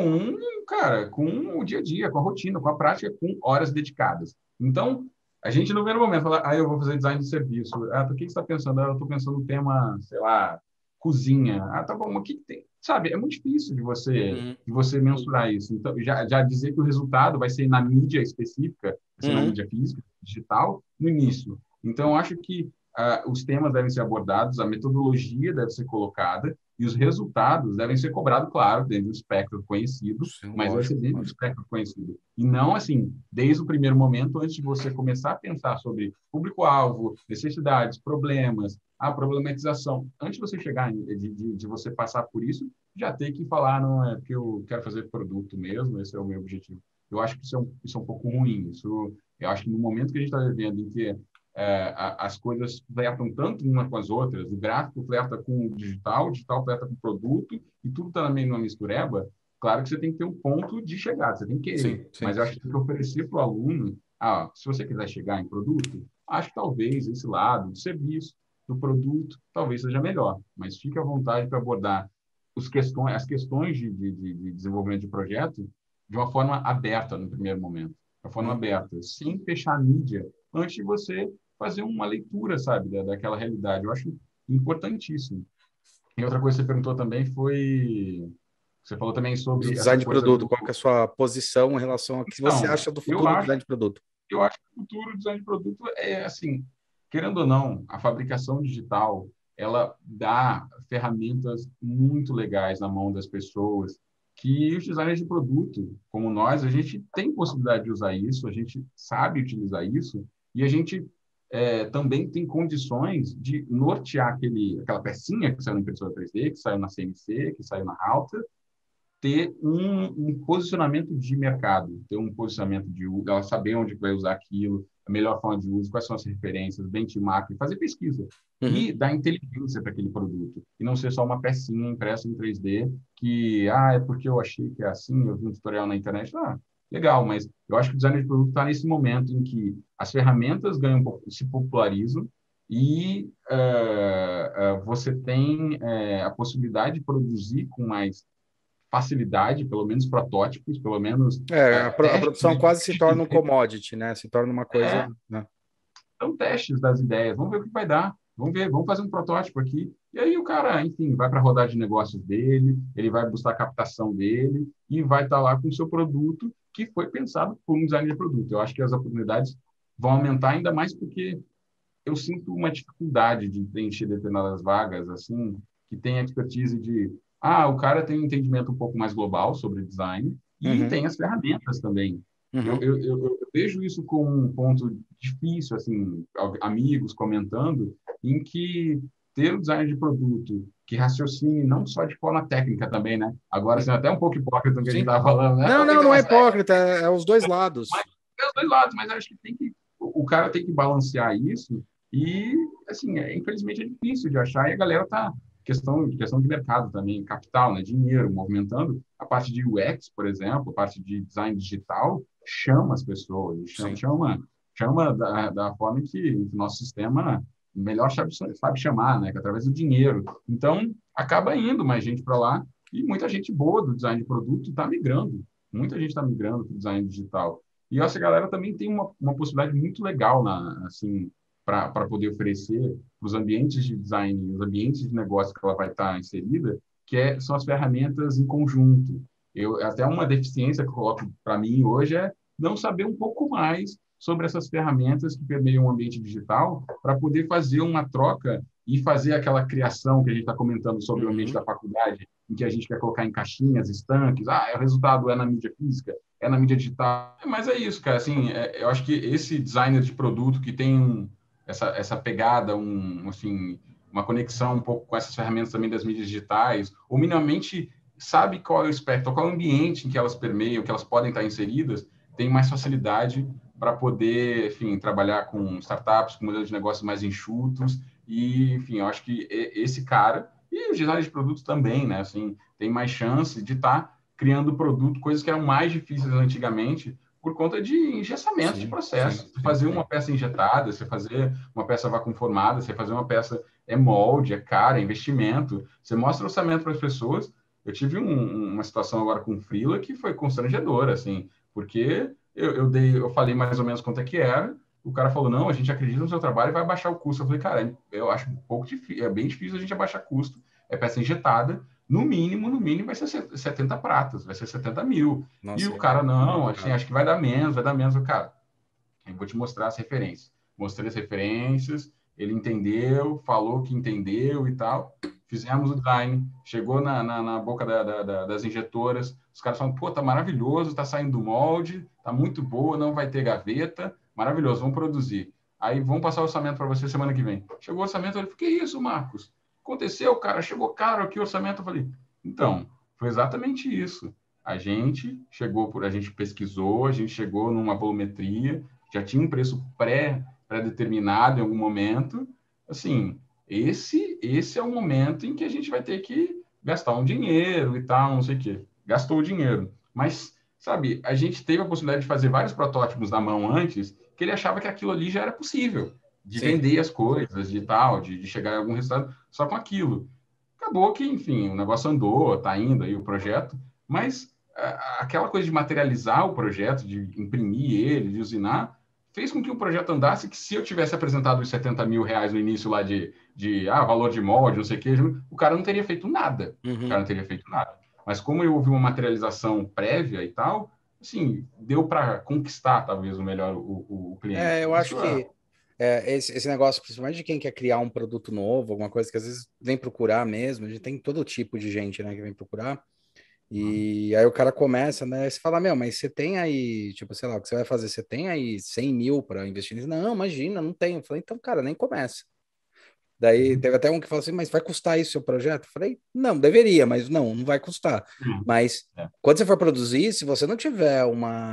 com o dia a dia, com a rotina, com a prática, com horas dedicadas. Então, a gente não vê no momento, falar, eu vou fazer design de serviço. O que você está pensando? Eu estou pensando no tema, sei lá, cozinha. Tá bom, mas o que tem? Sabe, é muito difícil de você mensurar isso. Então, já dizer que o resultado vai ser na mídia específica, vai ser na mídia física, digital, no início. Então, eu acho que os temas devem ser abordados, a metodologia deve ser colocada e os resultados devem ser cobrados, claro, dentro do espectro conhecido, mas deve ser dentro do espectro conhecido. E não, assim, desde o primeiro momento, antes de você começar a pensar sobre público-alvo, necessidades, problemas, a problematização. Antes de você chegar, de você passar por isso, já ter que falar, não é que eu quero fazer produto mesmo, esse é o meu objetivo. Eu acho que isso é um pouco ruim. Eu acho que no momento que a gente está vivendo, em que as coisas flertam tanto umas com as outras, o gráfico flerta com o digital flerta com o produto, e tudo está meio numa mistureba, claro que você tem que ter um ponto de chegada, você tem que querer. Sim. Mas eu acho que tem que oferecer para o aluno, se você quiser chegar em produto, acho que talvez esse lado do serviço, do produto, talvez seja melhor, mas fique à vontade para abordar as questões de desenvolvimento de projeto de uma forma aberta no primeiro momento, de uma forma aberta, sem fechar a mídia, antes de você fazer uma leitura, sabe, daquela realidade. Eu acho importantíssimo. E outra coisa que você perguntou também foi... Você falou também sobre Design de produto, qual que é a sua posição em relação ao que você Então, acha do futuro do design de produto? eu acho que o futuro do design de produto é assim, querendo ou não, a fabricação digital, ela dá ferramentas muito legais na mão das pessoas, que os designers de produto, como nós, a gente tem possibilidade de usar isso, a gente sabe utilizar isso, e a gente também tem condições de nortear aquela pecinha que saiu na impressora 3D, que saiu na CNC, que saiu na Halter, ter um posicionamento de mercado, ter um posicionamento de uso, ela saber onde vai usar aquilo, a melhor forma de uso, quais são as referências, benchmark, fazer pesquisa e dar inteligência para aquele produto. E não ser só uma pecinha impressa em 3D que, é porque eu achei que é assim, eu vi um tutorial na internet. Legal, mas eu acho que o design de produto está nesse momento em que as ferramentas se popularizam e você tem a possibilidade de produzir com mais facilidade, pelo menos protótipos, pelo menos A produção quase se torna um commodity, né? Se torna uma coisa... né? São testes das ideias, vamos ver o que vai dar, vamos fazer um protótipo aqui. E aí o cara, enfim, vai para a rodada de negócios dele, ele vai buscar a captação dele e vai estar lá com o seu produto que foi pensado por um designer de produto. Eu acho que as oportunidades vão aumentar ainda mais porque eu sinto uma dificuldade de preencher determinadas vagas, assim, que tem expertise de o cara tem um entendimento um pouco mais global sobre design e tem as ferramentas também. Eu vejo isso como um ponto difícil, assim, amigos comentando, em que ter um design de produto que raciocine não só de forma técnica também, né? Agora, assim, até um pouco hipócrita do que a gente estava falando, né? Não é hipócrita, é os dois lados. É os dois lados, mas acho que o cara tem que balancear isso e, assim, infelizmente é difícil de achar e a galera tá questão de mercado também, capital, né, dinheiro, movimentando a parte de UX, por exemplo, a parte de design digital, chama as pessoas, Sim. chama da forma que o nosso sistema melhor sabe chamar, né, que é através do dinheiro. Então, acaba indo mais gente para lá e muita gente boa do design de produto está migrando. Muita gente está migrando para o design digital. E essa galera também tem uma possibilidade muito legal assim, para poder oferecer para os ambientes de design, os ambientes de negócio que ela vai estar inserida, são as ferramentas em conjunto. Até uma deficiência que eu coloco para mim hoje é não saber um pouco mais sobre essas ferramentas que permeiam o ambiente digital para poder fazer uma troca e fazer aquela criação que a gente está comentando sobre o ambiente da faculdade, em que a gente quer colocar em caixinhas, estanques, o resultado é na mídia física, é na mídia digital. Mas é isso, cara. Assim, eu acho que esse designer de produto que tem essa pegada, assim, uma conexão um pouco com essas ferramentas também das mídias digitais, ou minimamente sabe qual é o espectro, qual é o ambiente em que elas permeiam, que elas podem estar inseridas, tem mais facilidade para poder, enfim, trabalhar com startups, com modelos de negócio mais enxutos. E, enfim, eu acho que esse cara, e os designers de produto também, né? Assim, tem mais chance de estar criando produto, coisas que eram mais difíceis antigamente, por conta de engessamento de Sim, sim, processo. Você sim, fazer sim. uma peça injetada, você fazer uma peça vacuumformada, você fazer uma peça é molde, é cara, é investimento. Você mostra orçamento para as pessoas. Eu tive uma situação agora com o Freela que foi constrangedora, assim, porque eu falei mais ou menos quanto é que era, o cara falou, não, a gente acredita no seu trabalho e vai baixar o custo. Eu falei, cara, eu acho um pouco difícil, é bem difícil a gente abaixar custo. É peça injetada, no mínimo vai ser 70 pratas, vai ser 70 mil. E Nossa, o cara, não, assim, complicado. acho que vai dar menos, vai dar menos. Cara, eu vou te mostrar as referências. Mostrei as referências, ele entendeu, falou que entendeu e tal. Fizemos o design, chegou na boca das injetoras, os caras falam, pô, tá maravilhoso, tá saindo do molde, tá muito boa, não vai ter gaveta, maravilhoso, vamos produzir. Aí vamos passar o orçamento para você semana que vem. Chegou o orçamento, eu falei, que isso, Marcos? Aconteceu, cara, chegou caro aqui o orçamento. Eu falei, então, foi exatamente isso. A gente pesquisou, a gente chegou numa volumetria, já tinha um preço pré-determinado em algum momento. Assim, esse é o momento em que a gente vai ter que gastar um dinheiro e tal, não sei o quê. Gastou o dinheiro. Mas, sabe, a gente teve a possibilidade de fazer vários protótipos na mão antes, que ele achava que aquilo ali já era possível, de Sim. vender as coisas, de tal, de chegar a algum resultado só com aquilo. Acabou que, enfim, o negócio andou, tá indo aí o projeto, mas aquela coisa de materializar o projeto, de imprimir ele, de usinar, fez com que o projeto andasse, que se eu tivesse apresentado os 70 mil reais no início lá de valor de molde, não sei o quê, o cara não teria feito nada. O cara Uhum. não teria feito nada. Mas como eu houve uma materialização prévia e tal, assim, deu para conquistar, talvez, o melhor o cliente. Eu acho Isso é... que esse negócio, principalmente de quem quer criar um produto novo, alguma coisa que às vezes vem procurar mesmo, a gente tem todo tipo de gente, né, que vem procurar, e aí o cara começa, né, você fala, meu, mas você tem aí, tipo, sei lá, o que você vai fazer, você tem aí 100 mil para investir nisso? Não, imagina, não tenho. Eu falei, então, cara, nem começa. Daí teve até um que falou assim, mas vai custar isso o seu projeto? Eu falei, não, deveria, mas não vai custar. Mas É. quando você for produzir, se você não tiver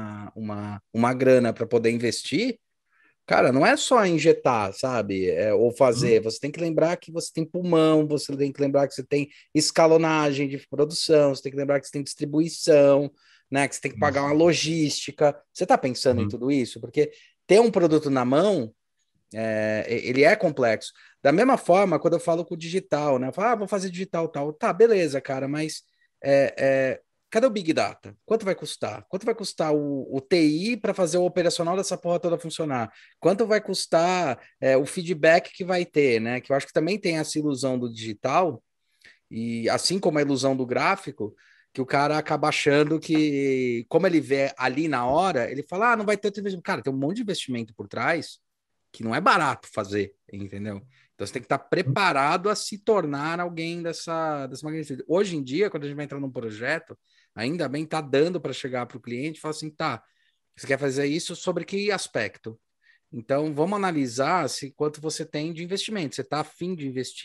uma grana para poder investir, cara, não é só injetar, sabe? Ou fazer. Você tem que lembrar que você tem pulmão, você tem que lembrar que você tem escalonagem de produção, você tem que lembrar que você tem distribuição, né? Que você tem que pagar uma Isso. logística. Você está pensando em Uhum. tudo isso? Porque ter um produto na mão, ele é complexo. Da mesma forma, quando eu falo com o digital, né? Eu falo, vou fazer digital tal. Tá, beleza, cara, mas é, é, cadê o Big Data? Quanto vai custar? Quanto vai custar o TI para fazer o operacional dessa porra toda funcionar? Quanto vai custar o feedback que vai ter, né? Que eu acho que também tem essa ilusão do digital, e assim como a ilusão do gráfico, que o cara acaba achando que, como ele vê ali na hora, ele fala, não vai ter outro investimento. Cara, tem um monte de investimento por trás que não é barato fazer, entendeu? Então você tem que estar preparado a se tornar alguém dessa magnitude. Hoje em dia, quando a gente vai entrar num projeto, ainda bem tá dando para chegar para o cliente e falar assim, tá, você quer fazer isso sobre que aspecto? Então vamos analisar se quanto você tem de investimento. Você está afim de investir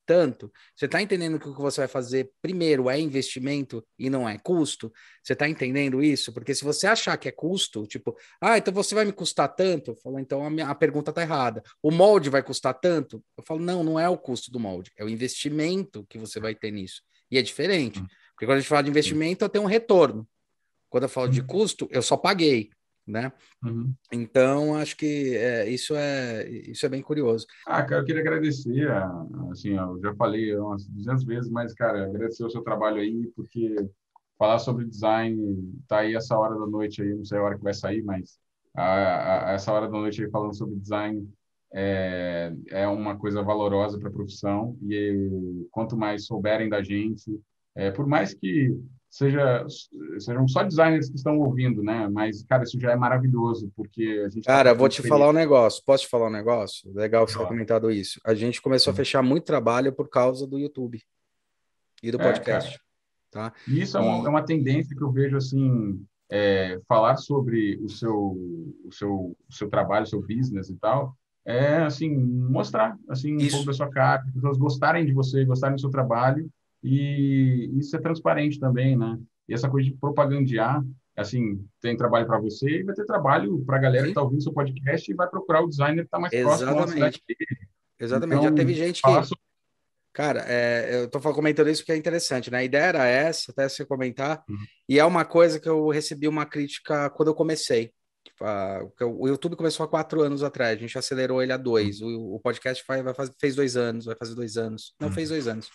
tanto? Você está entendendo que o que você vai fazer primeiro é investimento e não é custo? Você está entendendo isso? Porque se você achar que é custo, tipo, então você vai me custar tanto? Eu falo, então a pergunta está errada. O molde vai custar tanto? Eu falo, não, não é o custo do molde, é o investimento que você vai ter nisso. E é diferente. Porque quando a gente fala de investimento, eu tenho um retorno. Quando eu falo de custo, eu só paguei, né? Então, acho que isso é bem curioso. Cara, eu queria agradecer, assim, eu já falei umas 200 vezes, mas, cara, agradecer o seu trabalho aí, porque falar sobre design, tá aí essa hora da noite aí, não sei a hora que vai sair, mas essa hora da noite aí falando sobre design é uma coisa valorosa para a profissão e quanto mais souberem da gente, por mais que sejam só designers que estão ouvindo, né? Mas, cara, isso já é maravilhoso, porque a gente está Cara, vou trocando te falar experiência. um negócio. Posso te falar um negócio? Legal que você tenha Claro. comentado isso. A gente começou a fechar muito trabalho por causa do YouTube e do Cara. podcast, tá? E isso é E uma tendência que eu vejo assim, falar sobre o seu trabalho, o seu business e tal, assim mostrar assim um pouco isso, da sua cara, as pessoas gostarem de você, gostarem do seu trabalho e ser transparente também, né? E essa coisa de propagandear, assim, tem trabalho para você e vai ter trabalho para a galera que sim, está ouvindo seu podcast e vai procurar o designer que está mais próximo lá da cidade exatamente. dele. Exatamente. Já teve Então, gente falar que, sobre cara, eu tô comentando isso porque é interessante, né? A ideia era essa, até você comentar, e é uma coisa que eu recebi uma crítica quando eu comecei. O YouTube começou há 4 anos atrás, a gente acelerou ele a dois. O podcast fez 2 anos, vai fazer 2 anos. Não, fez 2 anos.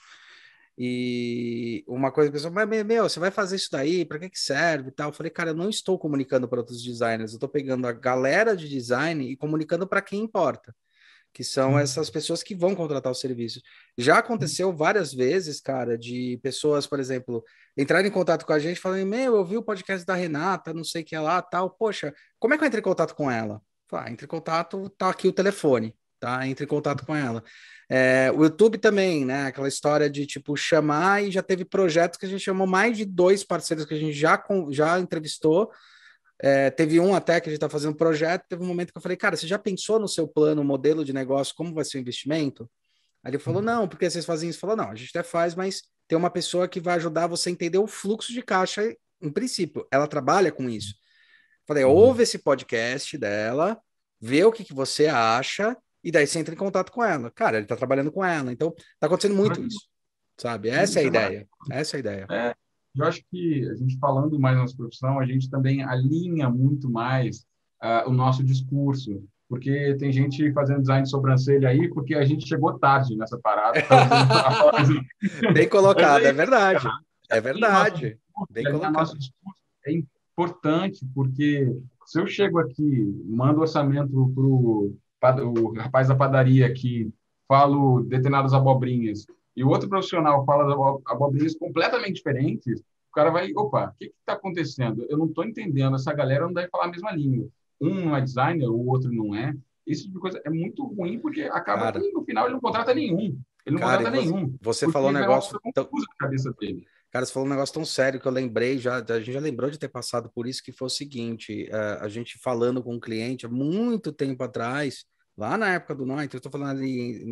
E uma coisa que a pessoa, mas meu, você vai fazer isso daí? Para que que serve e tal? Eu falei, cara, eu não estou comunicando para outros designers, eu estou pegando a galera de design e comunicando para quem importa, que são essas pessoas que vão contratar os serviços. Já aconteceu várias vezes, cara, de pessoas, por exemplo, entrarem em contato com a gente falando, meu, eu vi o podcast da Renata, não sei o que lá, tal, poxa, como é que eu entrei em contato com ela? Entre em contato, tá aqui o telefone, tá? Entre em contato com ela. O YouTube também, né? Aquela história de, tipo, chamar e já teve projetos que a gente chamou mais de 2 parceiros que a gente já entrevistou. Teve um até que a gente está fazendo um projeto, teve um momento que eu falei, cara, você já pensou no seu plano, modelo de negócio, como vai ser o investimento? Aí ele falou, não, porque vocês fazem isso? Falou, não, a gente até faz, mas tem uma pessoa que vai ajudar você a entender o fluxo de caixa, em princípio, ela trabalha com isso. Falei, ouve esse podcast dela, vê o que você acha, e daí você entra em contato com ela. Cara, ele tá trabalhando com ela, então tá acontecendo muito isso, sabe? Essa é a isso é maravilhoso. ideia, essa é a ideia. Eu acho que a gente falando mais na nossa profissão, a gente também alinha muito mais o nosso discurso, porque tem gente fazendo design de sobrancelha aí, porque a gente chegou tarde nessa parada, tá usando a palavra. Bem Mas colocado, aí, é verdade. É alinha nosso verdade. discurso, Bem alinhar nosso colocado. discurso é importante, porque se eu chego aqui, mando orçamento para o rapaz da padaria aqui, falo determinadas abobrinhas, e o outro profissional fala abobrinhas completamente diferentes, o cara vai, opa, o que está acontecendo? Eu não estou entendendo, essa galera não deve falar a mesma língua. Um não é designer, o outro não é. Esse tipo de coisa é muito ruim, porque acaba Cara, que no final ele não contrata nenhum. Ele não cara, e contrata nenhum, você falou um porque vai uma negócio coisa tão, confusa na cabeça dele. cara, você falou um negócio tão sério que eu lembrei a gente já lembrou de ter passado por isso, que foi o seguinte, a gente falando com um cliente há muito tempo atrás, lá na época do Noite, eu estou falando ali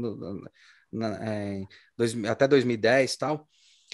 até 2010 e tal,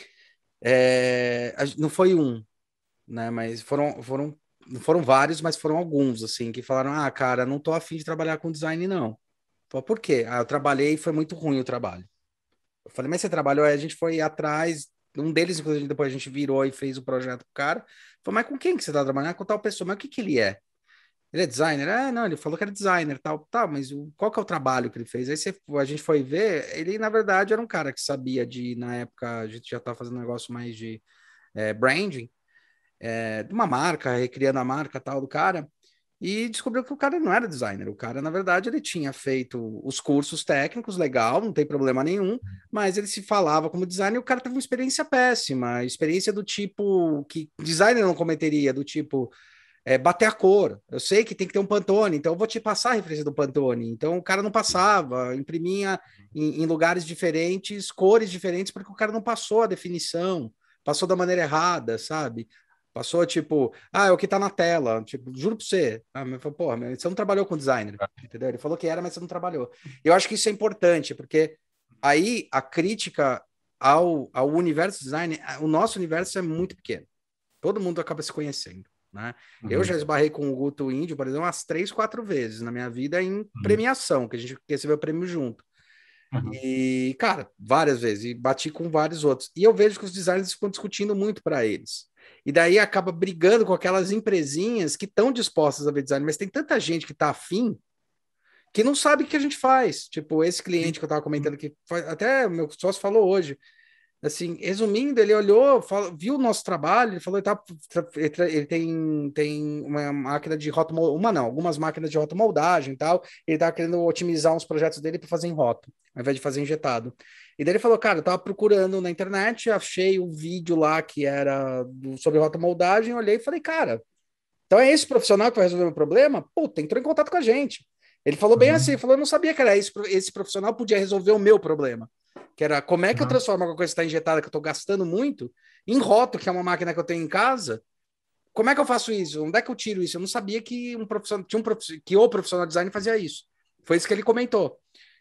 não foi um, né, mas não foram vários, mas foram alguns, assim, que falaram, cara, não tô afim de trabalhar com design, não. Falei, por quê? Eu trabalhei e foi muito ruim o trabalho. Eu falei, mas você trabalhou? Aí a gente foi atrás, um deles, inclusive, depois a gente virou e fez o projeto com o cara. Falei, mas com quem que você tá trabalhando? Com tal pessoa, mas o que que ele é? Ele é designer? Não, ele falou que era designer, tal, tá, mas qual que é o trabalho que ele fez? Aí a gente foi ver, ele, na verdade, era um cara que sabia na época, a gente já estava fazendo um negócio mais de branding, de uma marca, recriando a marca tal do cara, e descobriu que o cara não era designer. O cara, na verdade, ele tinha feito os cursos técnicos, legal, não tem problema nenhum, mas ele se falava como designer e o cara teve uma experiência péssima, experiência do tipo que designer não cometeria, do tipo bater a cor. Eu sei que tem que ter um Pantone, então eu vou te passar a referência do Pantone. Então o cara não passava, imprimia em lugares diferentes, cores diferentes, porque o cara não passou a definição, passou da maneira errada, sabe? Passou tipo, é o que tá na tela, tipo, juro pra você. Mas, porra, você não trabalhou com designer, entendeu? Ele falou que era, mas você não trabalhou. Eu acho que isso é importante, porque Aí a crítica ao universo design, o nosso universo é muito pequeno. Todo mundo acaba se conhecendo, né? Eu já esbarrei com o Guto Índio, por exemplo, umas 3, 4 vezes na minha vida em premiação, que a gente recebeu o prêmio junto. E, cara, várias vezes, e bati com vários outros. E eu vejo que os designers ficam discutindo muito para eles. E daí acaba brigando com aquelas empresinhas que estão dispostas a ver design, mas tem tanta gente que está afim que não sabe o que a gente faz. Tipo, esse cliente que eu estava comentando que até o meu sócio falou hoje. Assim, resumindo, ele olhou, viu o nosso trabalho, ele falou que ele tem uma máquina de rotomoldagem, algumas máquinas de rotomoldagem e tal, ele tá querendo otimizar uns projetos dele para fazer em roto, ao invés de fazer injetado. E daí ele falou, cara, eu tava procurando na internet, achei o vídeo lá que era sobre rotomoldagem, olhei e falei, cara, então é esse profissional que vai resolver o meu problema? Puta, entrou em contato com a gente. Ele falou bem assim, ele falou, eu não sabia que era esse profissional podia resolver o meu problema. Que era como é que eu transformo alguma coisa que está injetada, que eu estou gastando muito, em roto, que é uma máquina que eu tenho em casa. Como é que eu faço isso? Onde é que eu tiro isso? Eu não sabia que que o profissional de design fazia isso. Foi isso que ele comentou.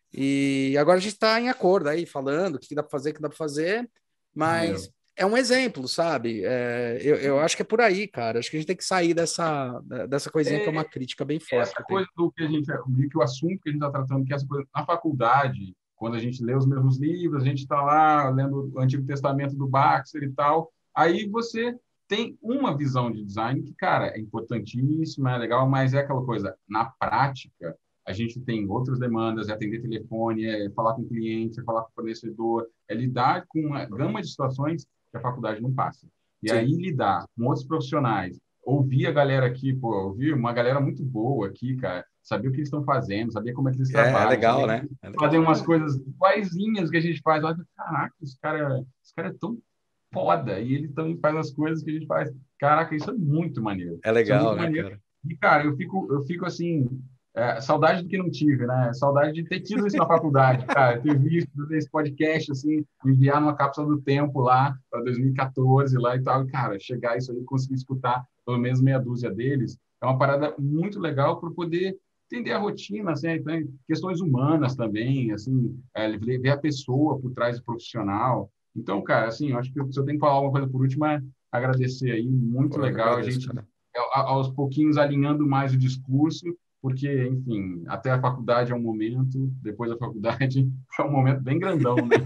E agora a gente está em acordo aí, falando o que dá para fazer, o que dá para fazer, mas é um exemplo, sabe? Eu acho que é por aí, cara. Acho que a gente tem que sair dessa coisinha que é uma crítica bem forte. Essa coisa do que que o assunto que a gente está tratando, que essa coisa na faculdade, quando a gente lê os mesmos livros, a gente está lá lendo o Antigo Testamento do Baxter e tal, aí você tem uma visão de design que, cara, é importantíssima, é legal, mas é aquela coisa, na prática, a gente tem outras demandas, é atender telefone, é falar com o cliente, é falar com o fornecedor, é lidar com uma gama de situações que a faculdade não passa. E aí lidar com outros profissionais, ouvir a galera aqui, ouvir uma galera muito boa aqui, cara, saber o que eles estão fazendo, saber como é que eles trabalham. É legal, né? Fazer umas coisas iguaizinhas que a gente faz. Caraca, esse cara é tão foda. E ele também faz as coisas que a gente faz. Caraca, isso é muito maneiro. É legal, muito maneiro. Cara? E, cara, eu fico assim, saudade do que não tive, né? Saudade de ter tido isso na faculdade, cara. Ter visto esse podcast, assim, enviar numa cápsula do tempo lá, para 2014 lá e tal. E, cara, chegar isso aí, conseguir escutar pelo menos meia dúzia deles, é uma parada muito legal para poder entender a rotina, assim, questões humanas também, assim, ver a pessoa por trás do profissional. Então, cara, assim, eu acho que se eu tenho que falar alguma coisa por último é agradecer aí, muito legal, agradeço, a gente aos pouquinhos alinhando mais o discurso, porque, enfim, até a faculdade é um momento, depois da faculdade é um momento bem grandão, né?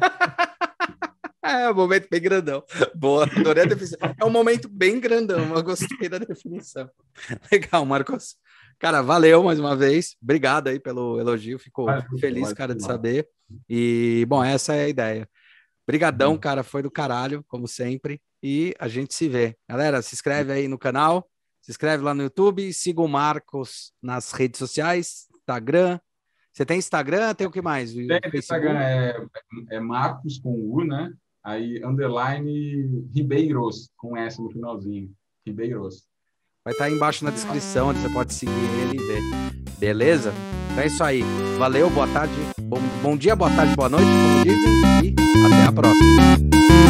É um momento bem grandão. Boa, adorei a definição. É um momento bem grandão, eu gostei da definição. Legal, Marcos. Cara, valeu mais uma vez. Obrigado aí pelo elogio. Fico feliz, cara, de saber. E, bom, essa é a ideia. Brigadão, cara. Foi do caralho, como sempre. E a gente se vê. Galera, se inscreve aí no canal. Se inscreve lá no YouTube. Siga o Marcos nas redes sociais. Instagram. Você tem Instagram? Tem o que mais? Tem Instagram. É Marcos com U, né? Aí, _ Ribeiros, com S no finalzinho. Ribeiros. Vai estar aí embaixo na descrição, onde você pode seguir ele e ver. Beleza? Então é isso aí. Valeu, boa tarde. Bom dia, boa tarde, boa noite, como dizem. E até a próxima.